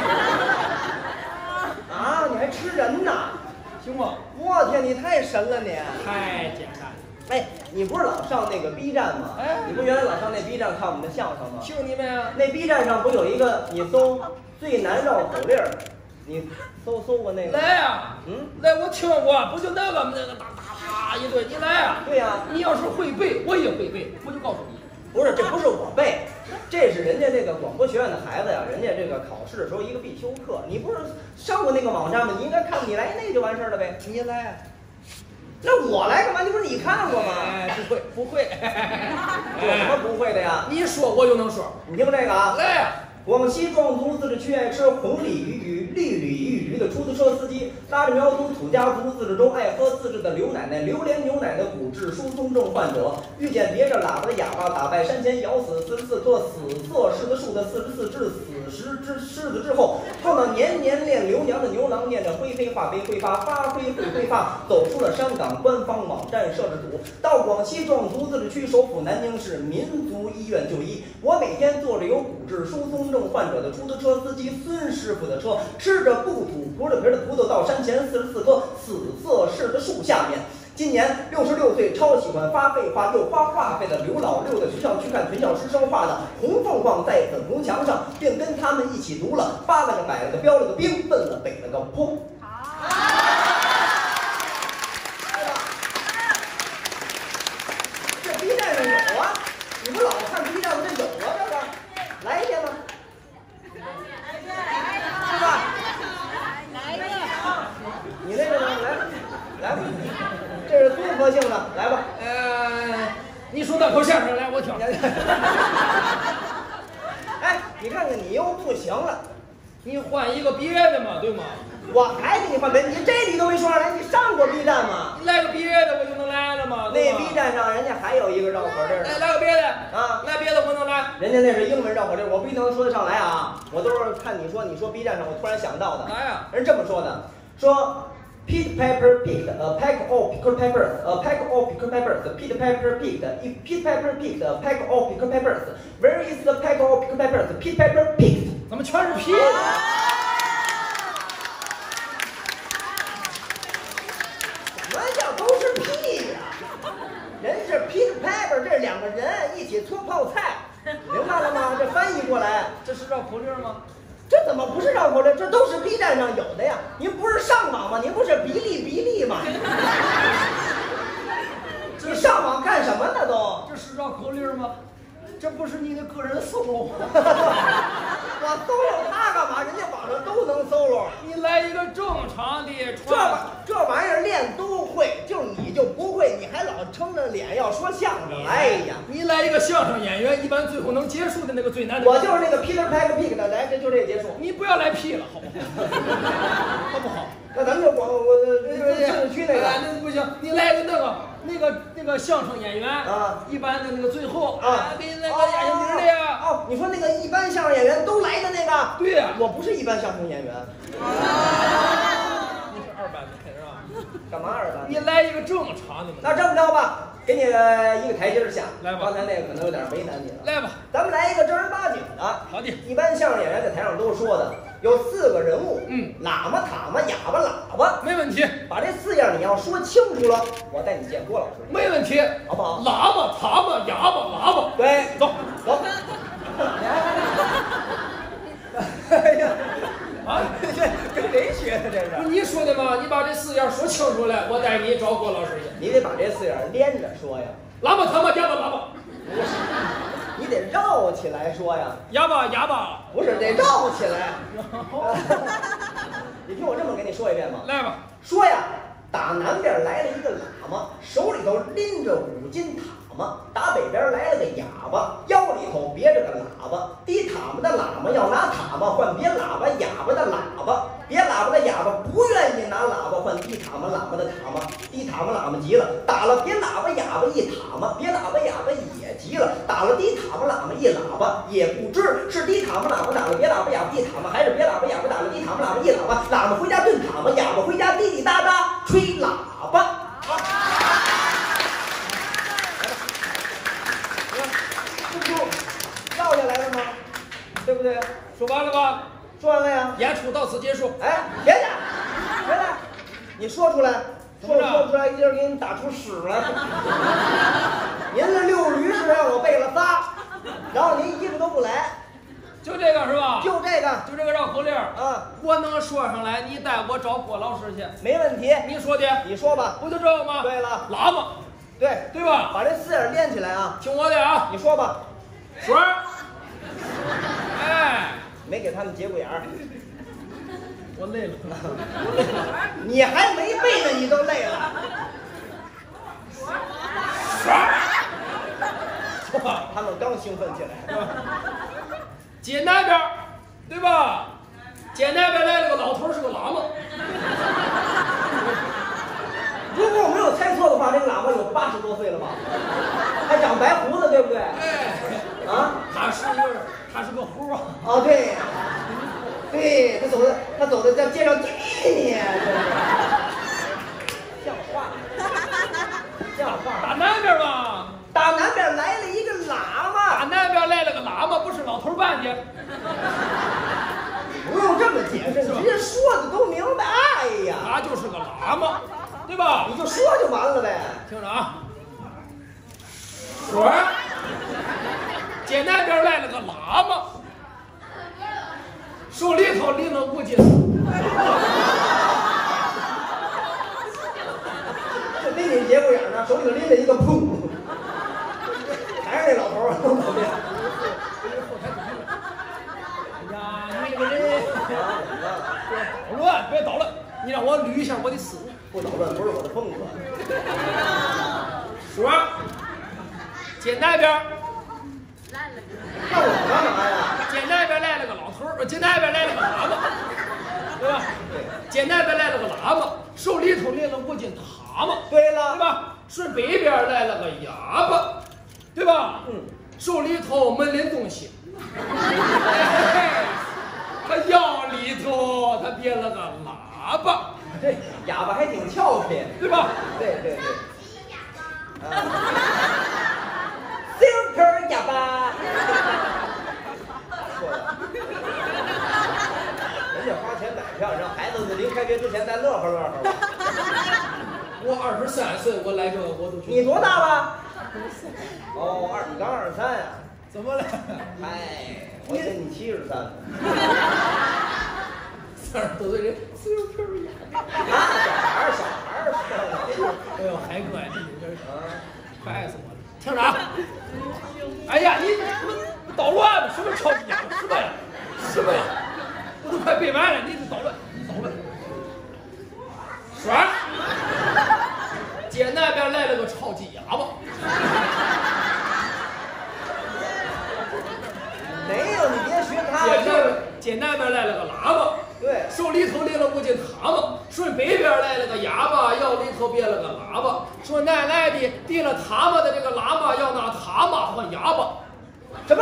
你还吃人呢？ 行吗？ 我天，你太神了你！ 太简单了。 你不是老上那个 B 站吗？你不原来老上那 B 站看我们的相声吗？ 听你们啊！ 那 B 站上不有一个你搜最难绕口令，你搜过那个？ 来呀！来，我听过，不就那个哒一堆，你来呀！ 对呀， 你要是会背，我也会背，我就告诉你。 不是，这不是我背，这是人家这个广播学院的孩子呀，人家这个考试的时候一个必修课。你不是上过那个网站吗？你应该看，你来那就完事儿了呗。 你来， 那我来干嘛？你不是你看过吗？ 不会， 有什么不会的呀？ 你说我就能说。 你听这个啊， 来呀！ 广西壮族自治区爱吃红鲤鱼、绿鲤鱼的出租车司机，拉着苗族土家族自治州爱喝自制的刘奶奶榴莲牛奶的骨质疏松症患者，遇见别着喇叭的哑巴打败山前咬死44棵死色柿子树的44只死狮子之后，碰到年年练刘娘的牛郎，念着灰飞化飞挥发发挥会挥发，走出了香港官方网站摄制组，到广西壮族自治区首府南宁市民族医院就医。我每天坐着有骨质疏松症患者的出租车司机孙师傅的车，吃着不吐葡萄皮的葡萄，到山前44棵死色柿的树下面。今年66岁，超喜欢发废话又花话费的刘老六的学校去看全校师生画的红凤凰在粉红墙上，并跟他们一起读了发了个摆了个标了个兵，奔了北了个坡。 单口相声来，我听。 哎，你看看你又不行了， 你换一个别的嘛，对吗？ 我还给你换别的，你这你都没说上来，你上过 B 站吗？ 来个别的我就能来了嘛。 那 B 站上人家还有一个绕口令呢。 来个别的啊， 来别的我能来。 人家那是英文绕口令，我不一定能说得上来啊。我都是看你说 B 站上，我突然想到的。 来呀， 人这么说的，说 Pete Pepper picked a pack of pickled peppers. A pack of pickled peppers. Pete Pepper picked. If Pete Pepper picked a pack of pickled peppers, where is the pack of pickled peppers? Pete Pepper picked. 怎么全是屁？ 什么叫都是屁呀？人是 Pete Pepper， 这两个人一起搓泡菜，明白了吗？这翻译过来， 这是绕口令吗？ 这怎么不是绕口令？这都是 B 站上有的呀！您不是上网吗？您不是哔哩吗？你上网干什么呢都？ 这是绕口令吗？这不是你的个人搜罗吗？ 我搜罗它干嘛？人家网上都能搜罗。 你来一个正常的这玩意儿练都会，就你就不会，你还老撑着脸要说相声。哎呀， 你来一个相声演员，一般最后能结束的那个最难的。 我就是那个 Peter Pan Pig 的，来，这就这结束。 你不要来 P 了，好不好？好不好？ 那咱们就广市区那个， 那不行，你来个那个相声演员啊， 一般的那个最后啊， 给那个压箱底儿的呀。 哦，你说那个一般相声演员都来的那个？ 对呀， 我不是一般相声演员。 你是二班的是吧？ 干嘛二班？ 你来一个正常的嘛。 那这么着吧，给你一个台阶下。 来吧， 刚才那个可能有点为难你了。 来吧， 咱们来一个正儿八经的。 好的。 一般相声演员在台上都说的有4个人物，喇嘛、塔嘛、哑巴、喇叭， 没问题。 把这4样你要说清楚了，我带你见郭老师。 没问题， 好不好？ 喇嘛、塔嘛、哑巴、喇叭。 对， 走。 哎呀，啊，这跟谁学的这是？ 不是你说的吗？你把这4样说清楚了，我带你找郭老师去。 你得把这4样连着说呀。 喇嘛、塔嘛、哑巴、喇叭。 不是，你得绕起来说呀。 哑巴。 不是，得绕起来。你听我这么跟你说一遍吧。 来吧。 说呀，打南边来了一个喇嘛，手里头拎着5斤塔嘛；打北边来了个哑巴，腰里头别着个喇叭。低塔嘛的喇嘛要拿塔嘛换别喇叭哑巴的喇叭，别喇叭的哑巴不愿意拿喇叭换低塔嘛喇嘛的塔嘛。低塔嘛喇嘛急了，打了别喇叭哑巴一塔嘛，别喇叭哑巴也急了，打了低塔嘛喇嘛一喇叭，也不知是低塔嘛喇嘛打了别喇叭哑巴一塔嘛，还是别喇叭哑巴打了低塔嘛喇嘛一喇叭。喇嘛回家炖塔嘛，哑巴回家滴滴答答吹喇叭。绕下来了吗？对不对？ 说完了吧？ 说完了呀。 演出到此结束。 哎，别去，别去，你说出来，说出来，一会儿给你打出屎来。您这6驴是让我背了仨，然后您一个都不来， 就这个是吧？ 就这个绕口令啊！ 我能说上来，你带我找郭老师去， 没问题。 你说的， 你说吧。 不就这个吗？ 对了， 喇嘛， 对吧？ 把这4样连起来啊！ 听我的啊！ 你说吧。 水儿，哎， 没给他们节骨眼儿， 我累了， 你还没背呢，你都累了。 水儿， 他们刚兴奋起来。 街那边，对吧？街那边来了个老头，是个喇嘛。 如果我没有猜错的话，这个喇嘛有80多岁了吧？还长白胡子，对不对？ 哎， 啊， 他是个猴啊。 哦，对，对他走的在街上，你像话像话。 打南边吧。 打南边来了一个喇嘛。 打南边来了个喇嘛，不是老头办的。 不用这么解释，你直接说的都明白。哎呀， 他就是个喇嘛，对吧？ 你就说就完了呗。 听着啊，水儿，街那边来了个喇嘛，手里头拎了5斤。 就拎你节骨眼呢，手里头拎着一个砰，还是那老头儿。 别捣乱！你让我捋一下我的思路。 不捣乱不是我的风格。 说， 姐那边。 那我干嘛呀？ 姐那边来了个老头儿，姐那边来了个喇嘛，对吧？姐那边来了个喇嘛，手里头拎了五斤塔嘛， 对了， 对吧？顺北边来了个哑巴，对吧？手里头没拎东西，他腰里头他别了个喇叭， 这哑巴还挺俏皮， 对吧？ 对对对。Super 哑巴，错了，人家花钱买票，让孩子临开学之前再乐呵乐呵吧。 我23岁，我来这个我都去。 你多大了？哦，你刚23呀？ 怎么了？ 哎，我以为你73呢。 30多岁人，Super 哑巴。 小孩儿， 哎呦，海哥呀，你这是快死我了！听着啊！哎呀，你捣乱吧？什么超级哑巴？什么呀？什么呀？我都快背完了，你这捣乱，你捣乱！爽！姐那边来了个超级哑巴。 没有，你别学他。 姐那边来了个喇叭。 对， 手里头拎了五斤塔嘛，顺北边来了个哑巴，腰里头别了个喇叭。说奶奶的递了塔嘛的这个喇嘛要拿塔嘛换哑巴， 什么？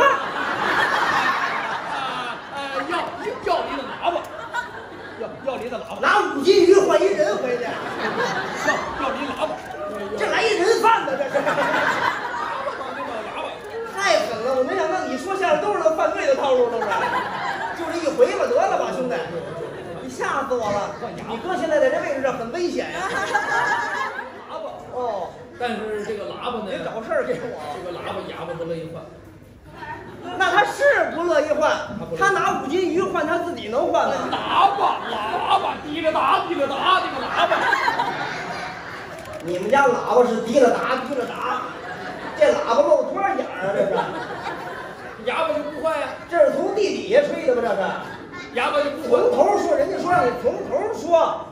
要你的喇叭，要你的喇叭， 拿5斤鱼换一人回去。 要你喇叭， 这来一人贩子，这是。 哑巴， 太狠了！我没想到你说相声都是那犯罪的套路，都是。就这一回吧，得了吧，兄弟，你吓死我了！你哥现在在这位置上很危险呀。 喇叭哦， 但是这个喇叭呢， 别找事儿给我。 这个哑巴不乐意换。 那他是不乐意换，他拿5斤鱼换他自己能换吗？ 喇叭，提着打，这个喇叭。 你们家喇叭是提了打，这喇叭露多少眼儿啊？这是。 哑巴就不换呀？ 这是从地底下吹的吧？这是。 哑巴就不换。 从头说，人家说让你从头说。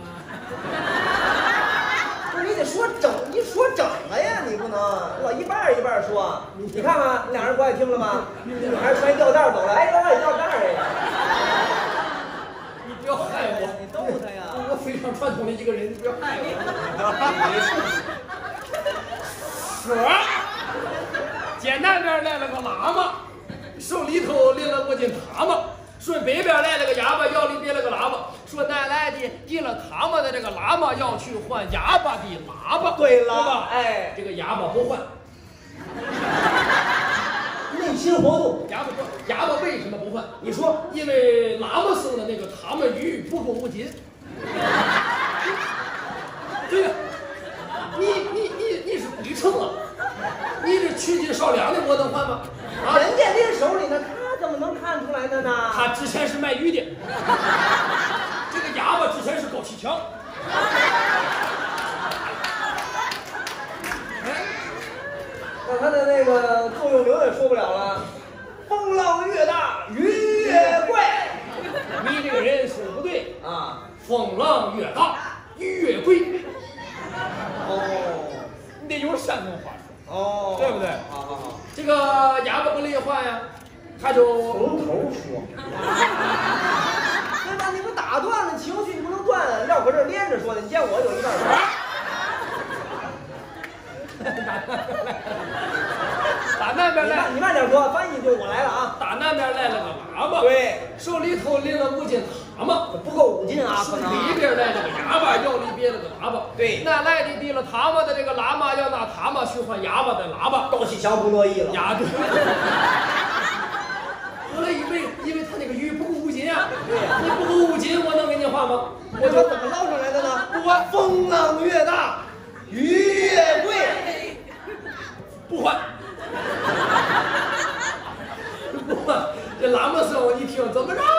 不是你得说整，你说整了呀，你不能老一半一半说。你看看，俩人不爱听了吗？女孩穿一吊带走了，哎，老爱吊带这个。 你不要害我， 你逗他呀！ 我非常传统的一个人，你不要害我。姐那边来了个喇嘛，手里头拎了5斤塔嘛。顺北边来了个哑巴，腰里别了个喇叭。说奶奶的递了塔嘛的这个喇嘛要去换哑巴的喇叭。 对了， 对吧？ 哎， 这个哑巴不换。 内心活动， 哑巴为什么不换？ 你说， 因为喇嘛生的那个塔嘛鱼不够5斤。对呀，你是底层啊，你这取斤少两的我能换吗？啊， 人家拎手里呢，他怎么能看出来的呢？ 他之前是卖鱼的，这个哑巴之前是高启强。 那他的那个座右铭也说不了了，风浪越大，鱼越贵。 你这个人说的不对啊， 风浪越大，鱼越贵。 哦， 你得用山东话说， 哦， 对不对？ 好， 这个哑巴不乐意换呀，他就从头说，对吧？你不打断了情绪，你不能断，要搁这连着说的。你见我有一半说。 打那边来， 你慢点说，翻译就我来了啊。 打那边来了个喇叭， 对， 手里头拎了5斤塔嘛， 不够5斤啊，可能。 里边来了个哑巴，腰里别了个喇叭。 对， 那来的递了塔嘛的这个喇嘛要拿塔嘛去换哑巴的喇叭。 高启强不乐意了。 哑巴。后来因为他那个鱼不够5斤啊， 对呀， 你不够5斤，我能给你换吗？ 我就怎么捞上来的呢？ 不换， 风浪越大，鱼越贵。 不换。不换，这喇嘛生一听怎么着？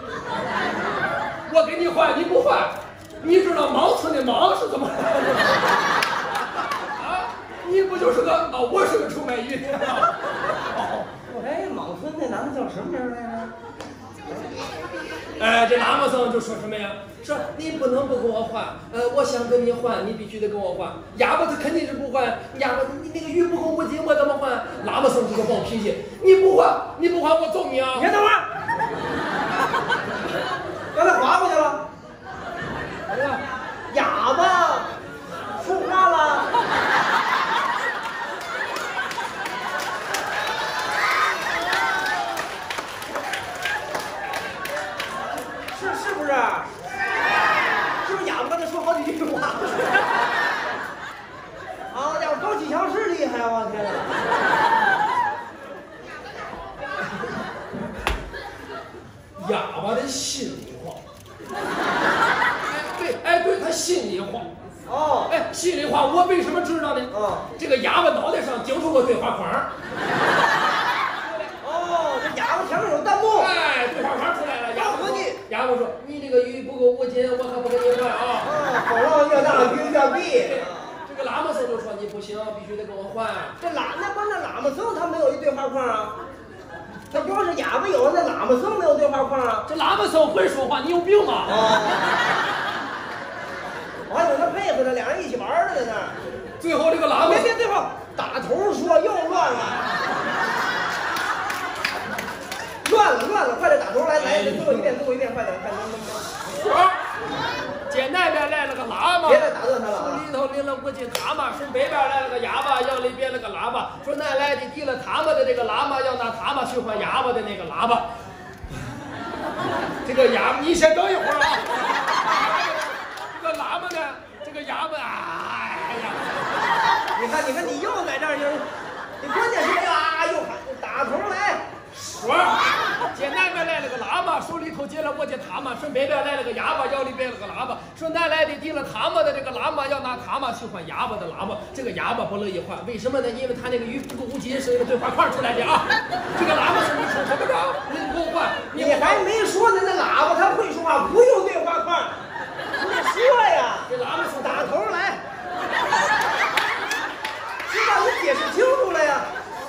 我给你换，你不换，你知道莽村的莽是怎么来的？啊，你不就是个我是个出卖鱼的。 哎，莽村那男的叫什么名来着？ 这喇嘛僧就说什么呀？说你不能不跟我换，我想跟你换，你必须得跟我换。哑巴他肯定是不换，哑巴你那个鱼不够无尽，我怎么换？喇嘛僧这个暴脾气，你不换，我揍你啊！ 你先等会儿，刚才划过去了，哑巴说话了。是不是？是不是哑巴跟他说好几句话？好家伙，高启强是厉害啊！我天哪！哑巴的心里话。对，他心里话。 哦， 心里话，我为什么知道呢？这个哑巴脑袋上顶出个对话框。 这哑巴前面有弹幕。 对话框出来了。哑巴说：“你这个鱼不够无尽，我可不跟你换啊！” 好了，越大鱼越贵。 这个喇嘛僧就说：“你不行，必须得跟我换。” 那喇嘛僧他没有一对话框啊？他主要是哑巴有，那喇嘛僧没有对话框啊？ 这喇嘛僧会说话，你有病吗？ 我还有那配合着，俩人一起玩呢，在那儿。 最后这个喇嘛别最后打头说又乱了。乱了，快点打头来，最后一遍，快点， 姐那边来了个喇嘛， 别再打断他了。 手里头拎了无尽塔嘛，顺北边来了个哑巴，腰里别了个喇叭，说那来的提了塔嘛的这个喇嘛，要拿塔嘛去换哑巴的那个喇叭。这个哑巴，你先等一会儿啊。这个喇嘛呢，这个哑巴，哎呀， 你看，你又在这儿就是，你关键是又喊打头来。 说，姐那边来了个喇嘛，手里头接了我的塔嘛，顺北边来了个哑巴，腰里背了个喇叭，说那来的提了塔嘛的这个喇嘛要拿塔嘛去换哑巴的喇叭，这个哑巴不乐意换，为什么呢？因为他那个鱼不够无尽，是一个对话框出来的啊。这个喇嘛说：“你说什么着？你不换， 你还没说呢，那喇叭他会说话，不用对话框，你得说呀。 这喇嘛说打头来，知道你解释清楚了呀。”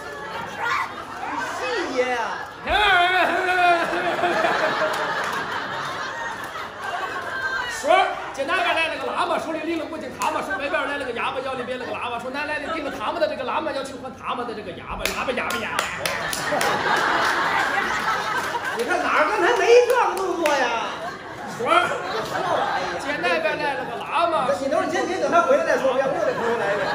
细节呀！ 说，这那边来了个喇嘛，手里拎了无尽塔嘛，说北边来了个哑巴，腰里别了个喇叭，说南来的提了塔嘛的这个喇嘛要去换塔嘛的这个哑巴。 你看哪儿刚才没这个动作呀？ 说，这那边来了个喇嘛， 你等会儿先等他回来再说，要不又得重新来一遍。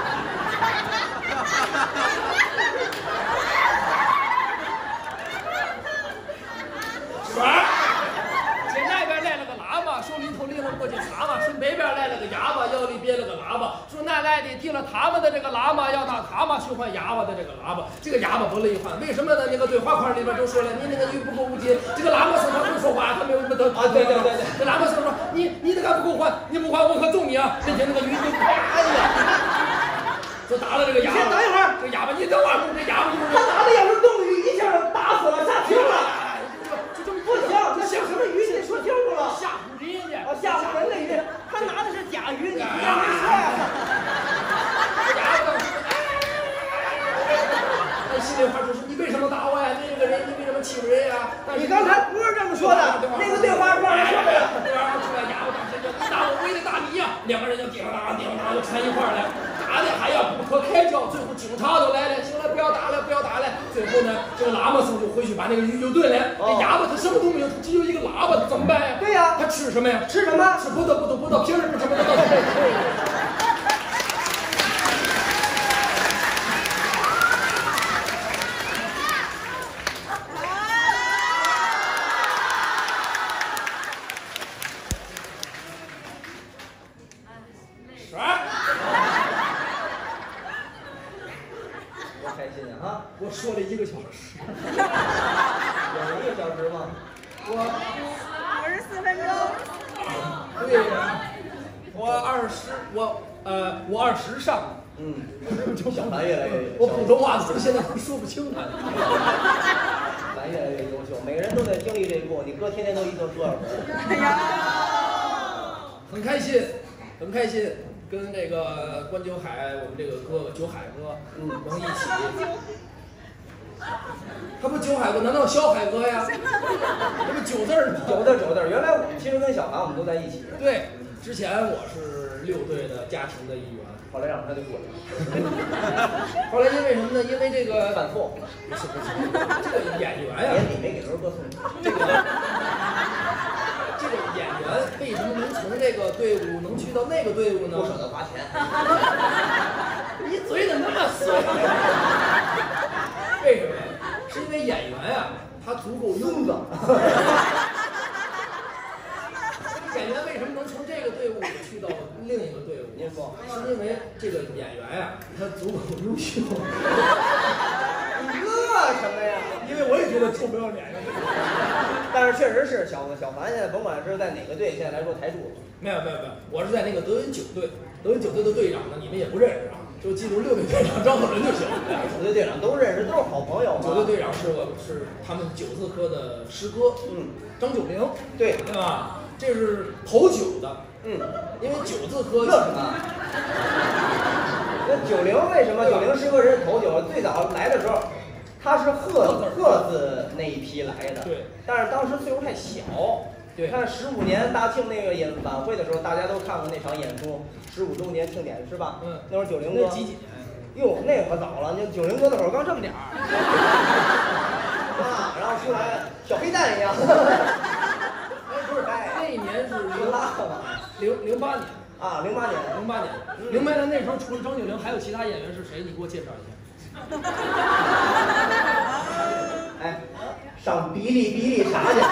这那边来了个喇嘛，手里头拎了过去塔嘛，顺北边来了个哑巴，腰里别了个喇叭，说那来的提了塔嘛的这个喇嘛要拿塔嘛去换哑巴的这个喇叭，这个哑巴不乐意换，为什么呢？那个对话框里边就说了，你那个鱼不够无尽，这个喇嘛说他会说话，他没有什么得对，这喇嘛说你这个不够换，你不换我可揍你啊！并且那个鱼就哎呀，就打了这个哑巴。 先等一会儿， 这哑巴你等会儿，这哑巴他拿的要是斗鱼，一下打死了，吓停了。不行，那像什么鱼？你说清楚了。 吓唬人家， 吓唬人的鱼，他拿的是假鱼，你不让没说呀？ 他心里话就是你为什么打我呀？你这个人，你为什么欺负人呀？ 你刚才不是这么说的，那个对话框上说的。 对吧？出来哑巴当时就你打我，我也得打你呀，两个人就叮当就缠一块儿了，打的还要不可开交，最后警察都来了，行了，不要打了。最后呢，这个喇嘛僧就回去把那个鱼就炖了。这哑巴他什么都没有，他只有一个喇叭，怎么办呀？ 对呀， 他吃什么呀？ 吃什么？ 吃葡萄皮儿，什么的。 开心啊！ 我说了1个小时， 有1个小时吗？ 我 54分钟。 对，我20上。 小韩越来越我普通话现在说不清了。 咱越来越优秀，每个人都在经历这一步。你哥天天都一顿说哎呀， 很开心，很开心。跟这个关九海，我们这个哥哥九海哥，能一起。他不九海哥，难道小海哥呀？这不9字儿吗 ？9字儿9字儿。原来我们其实跟小韩我们都在一起。 对，之前我是6队的家庭的一员， 后来让他就滚了。 后来因为什么呢？因为这个犯错。 不是，这个演员呀， 年底没给儿歌送。 这个演员为什么能从这个队伍能去到那个队伍呢？ 不舍得花钱。 你嘴怎么那么碎？为什么？是因为演员呀，他足够庸子。演员为什么能从这个队伍去到另一个队伍？ 您说， 是因为这个演员呀，他足够优秀。 你乐什么呀？ 因为我也觉得臭不要脸呀。 但是确实是小凡现在甭管是在哪个队，现在来说台柱。 没有，我是在那个德云9队。德云9队的队长呢，你们也不认识啊，就记住6队队长张鹤伦就行。 9队队长都认识，都是好朋友。 9队队长是他们9字科的师哥，张九龄， 对吧？这是头9的，因为9字科乐什么？那90为什么90师哥人头9？最早来的时候，他是鹤字那一批来的， 对， 但是当时岁数太小。对，看15年大庆那个晚会的时候，大家都看过那场演出，15周年庆典是吧？那会儿90哥几几年？ 哟，那可早了，那90哥那会儿刚这么点儿啊，然后出来小黑蛋一样。 不是，那一年是08年啊，08 年那时候除了张九龄，还有其他演员是谁？你给我介绍一下。 哎，上哔哩查去。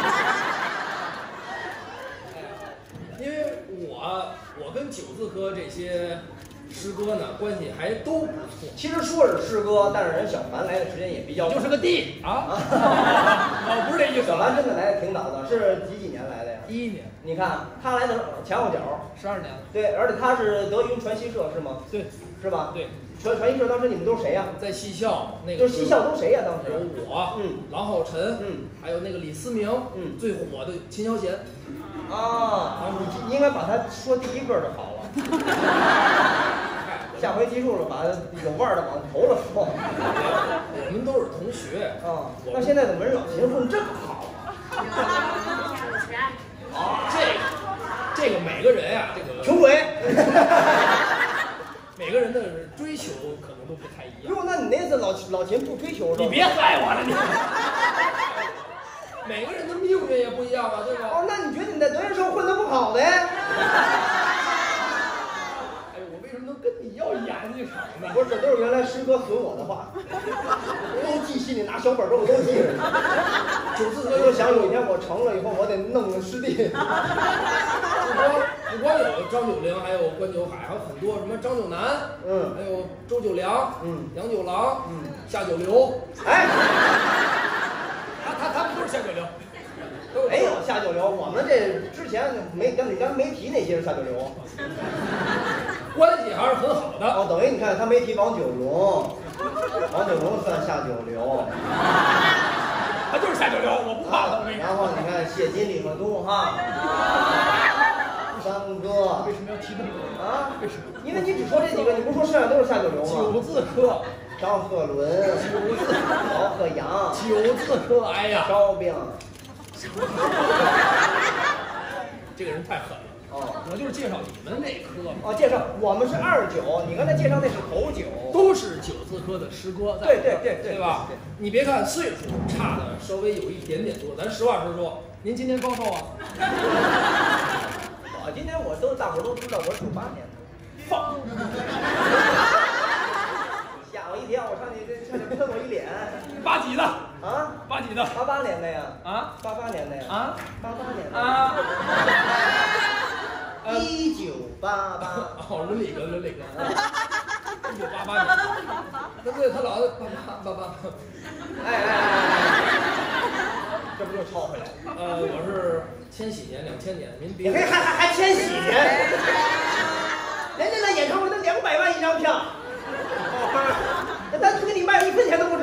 因为我跟9字科这些师哥呢关系还都不错。 其实说是师哥，但是人小凡来的时间也比较， 就是个弟啊。不是这意思。 小凡真的来的挺早的，是几年来的呀 ？11年。 你看他来的前后脚 12年。 对，而且他是德云传习社是吗？ 对， 是吧？ 对。 传习社当时你们都是谁呀？ 在戏校那个。 就是戏校都谁呀？当时有我，郎浩辰，还有那个李思明，最火的秦霄贤。 啊，你应该把他说第一个就好了。下回记住了，把有腕儿的往头了说。 我们都是同学啊。那现在怎么人老秦混这么好啊？这个每个人呀，这个穷鬼。 每个人的追求可能都不太一样。 哟，那你那次老秦不追求是吧？ 你别害我了你。每个人的命运也不一样啊，对吧？ 哦，那你觉得你在德云社混得不好的？ 哎，我为什么能跟你要演一场呢？ 不是，这都是原来师哥损我的话，都记心里，拿小本儿都记着呢。9字科就想有一天我成了以后，我得弄个师弟。 不光有张九龄，还有关九海，还有很多什么张九南，还有周九良，杨九郎，夏九流， 哎， 他们都是夏九流， 没有夏九流，我们这之前咱没提那些是夏九流， 关系还是很好的。 哦，等于你看他没提王九龙，王九龙算夏九流， 他就是夏九流，我不怕他。 然后你看谢金、李鹤东哈。三哥为什么要提这么多啊？ 为什么？ 因为你只说这几个，你不说剩下都是夏九流吗 ？9字科， 张鹤伦，9字，曹鹤阳 ，9字科，哎呀， 烧饼。 这个人太狠了。我就是介绍你们那科嘛。 介绍我们是29，你刚才介绍那是头9， 都是9字科的师哥在。对吧？你别看岁数差的稍微有一点点多，咱实话实说，您今年高寿啊？ 我今年大伙都知道我是98年的。 放！ 吓我一跳，我上去喷我一脸。 8几的？ 啊 ？8几的 ？88年的呀？ 啊 ？88年的呀？ 啊 ？88年的啊 ？1988。 哦，伦理哥。1988年。对，他老88。 这不就抄回来了？ 我是千禧年2000年，您别还千禧年，人家那演唱会那200万一张票，咱给你卖1分钱都不值。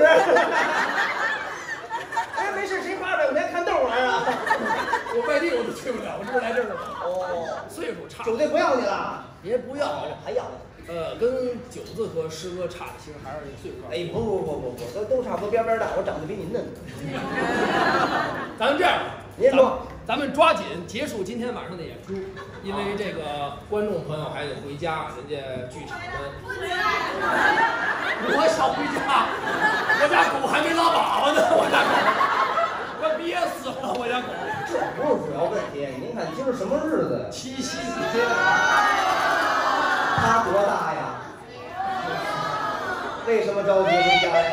哎，没事，谁花200块钱看豆玩啊？ 我外地我都去不了，我这是来这儿的。 哦， 岁数差。 9队不要你了？ 别不要， 还要。 跟9字科师哥差的其实还是岁数。 哎，不，都差差不多边边大，我长得比你嫩。 咱们这样， 您说， 咱们抓紧结束今天晚上的演出，因为这个观众朋友还得回家，人家剧场的。我想回家，我家狗还没拉粑粑呢，我家狗，我憋死了，我家狗。 这不是主要问题。您看今儿什么日子呀？ 七夕。 他多大呀？为什么着急回家呀？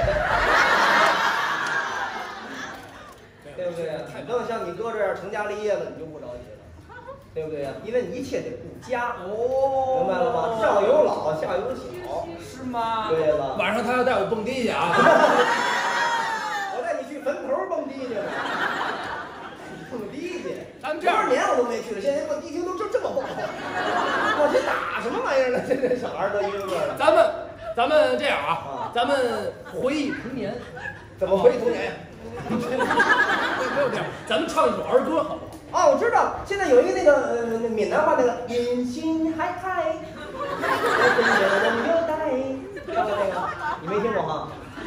对不对呀？你不能像你哥这样成家立业了，你就不着急了，对不对呀？因为你一切得顾家，明白了吗？上有老，下有小， 是吗？ 对了。 晚上他要带我蹦迪去啊！ 我带你去坟头蹦迪去了，蹦迪去。 咱们这样多少年我都没去了，现在蹦迪厅都这么蹦，我这打什么玩意儿呢？这小孩都一个个的。 咱们这样啊，咱们回忆童年。 怎么回忆童年呀？ 没有这样，咱们唱一首儿歌好不好？ 哦，我知道，现在有一个那个闽南话那个云心海海，人有待，知道那个？你没听过哈？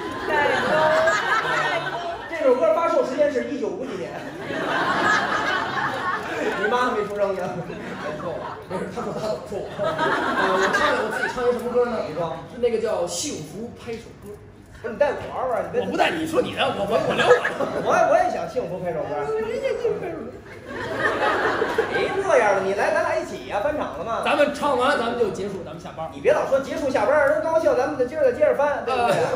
这首歌发售时间是1950几年，你妈还没出生呢。 没错，不是，他说他怎么说我？我自己唱一什么歌呢？ 你说， 是那个叫《幸福拍手歌》。 不是你带我玩玩， 我不带你说你的，我聊我。我也想幸福拍首歌。谁这样的？你来，咱俩一起呀，翻场了吗？ 咱们唱完，咱们就结束，咱们下班。 你别老说结束下班，人高兴，咱们今儿再接着翻，对不对？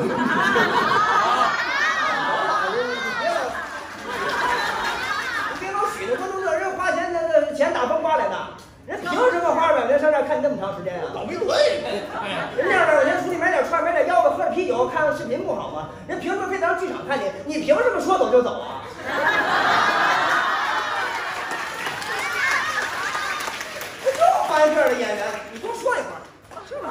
你别老许诺不能人花钱钱打风刮来的，人凭什么花200块钱上这儿看你那么长时间啊？ 倒霉对，哎， 人200块钱出去买点串，买点腰子，喝点啤酒，看看视频不好吗？人凭什么非得上剧场看你？你凭什么说走就走啊？这翻这儿的演员，你多说一会儿，是不是？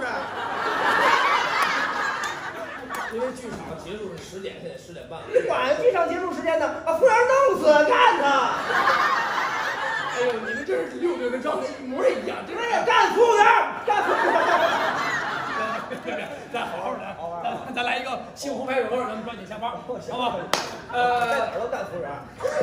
因为剧场结束是10点，现在10点半。 你管剧场结束时间呢？把服务员弄死，干他！ 哎呦，你们这是6个跟张一模一样，这是干服务员，干服务员！ 咱好好的，咱来一个幸福拍手歌，咱们抓紧下班，好吧？ 在哪儿都干服务员。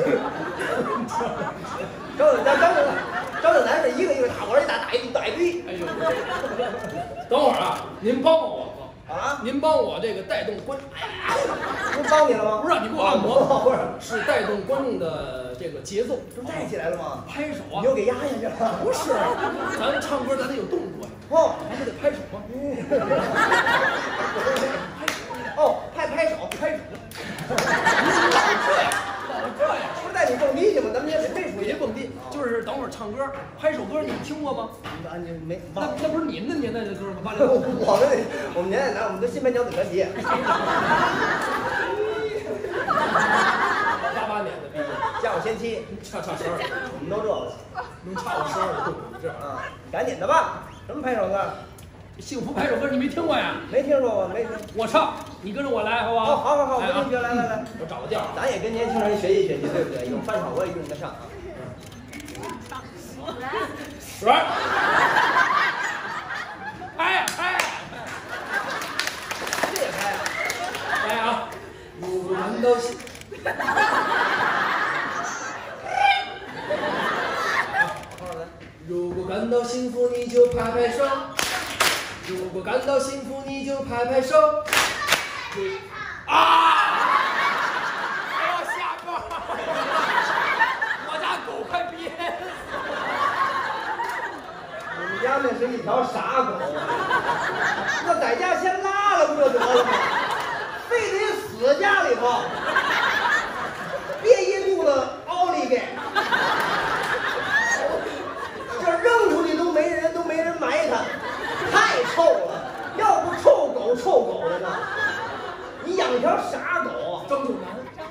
张振南是一个一个打，我这打一堆。 哎呦，等会儿啊，您帮帮我。 啊！ 您帮我这个带动观， 不是帮你了吗？ 不是让你给我按摩， 不是， 是带动观众的这个节奏， 都带起来了吗？ 拍手啊！ 你又给压下去了？ 不是，咱唱歌咱得有动作呀。 哦， 咱不得拍手吗？ 哦，拍手。 这样， 不是带你蹦迪去吗？咱们也得背出去。 别蹦迪，就是等会儿唱歌，拍首歌，你听过吗？ 你没？ 那不是你们的年代的歌吗？ 我们年代男，我们都新白娘子传奇。88 年的毕业， 家有仙妻， 差12年， 我们都这个， 能差我12年，这啊，赶紧的吧。什么拍手歌？ 幸福拍手歌你没听过呀？ 没听说过，没听。 我唱，你跟着我来，好不好？ 哦，好，我跟你学，来， 我找个调， 咱也跟年轻人学习学习，对不对？有翻场我也用得上啊。 来，拍， 这也拍啊？ 来啊！如果感到幸，如果感到幸福，你就拍拍手；如果感到幸福，你就拍拍手。啊！还要下班，我家狗快憋死你们家那是一条傻狗，那在家先拉了不就得了吗？非得死家里头，憋一肚子奥利给，这扔出去都没人埋汰，太臭了。要不臭狗的呢？你养条傻狗， 张九南，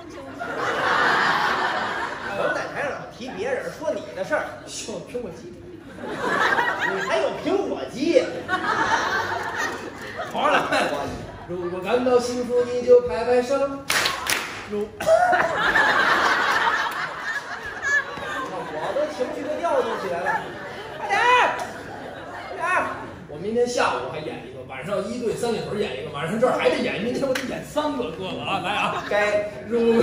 能在台上提别人说你的事儿， 小苹果肌， 你还有苹果肌？ 好了，如果感到幸福，你就拍拍手。 我都情绪都调动起来了，快点儿！ 我明天下午还演一个晚晚上1对3里屯演一个，晚上这儿还得演，明天我得演3个了啊！来啊， 该如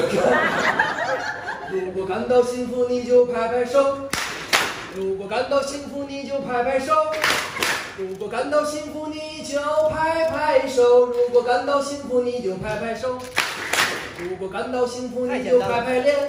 果感到幸福，你就拍拍手；如果感到幸福，你就拍拍手；如果感到幸福，你就拍拍手；如果感到幸福，你就拍拍手；如果感到幸福，你就拍拍脸。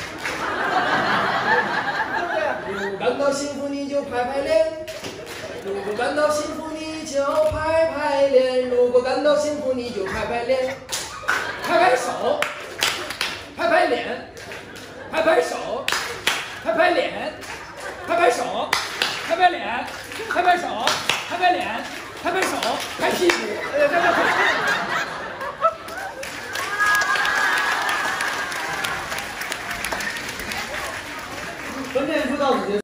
如果感到幸福，你就拍拍脸；如果感到幸福，你就拍拍脸；如果感到幸福，你就拍拍脸，拍拍手，拍拍脸，拍拍手，拍拍脸，拍拍手，拍拍脸，拍拍手，拍拍脸，拍拍手，拍屁股。 本演出到此结束。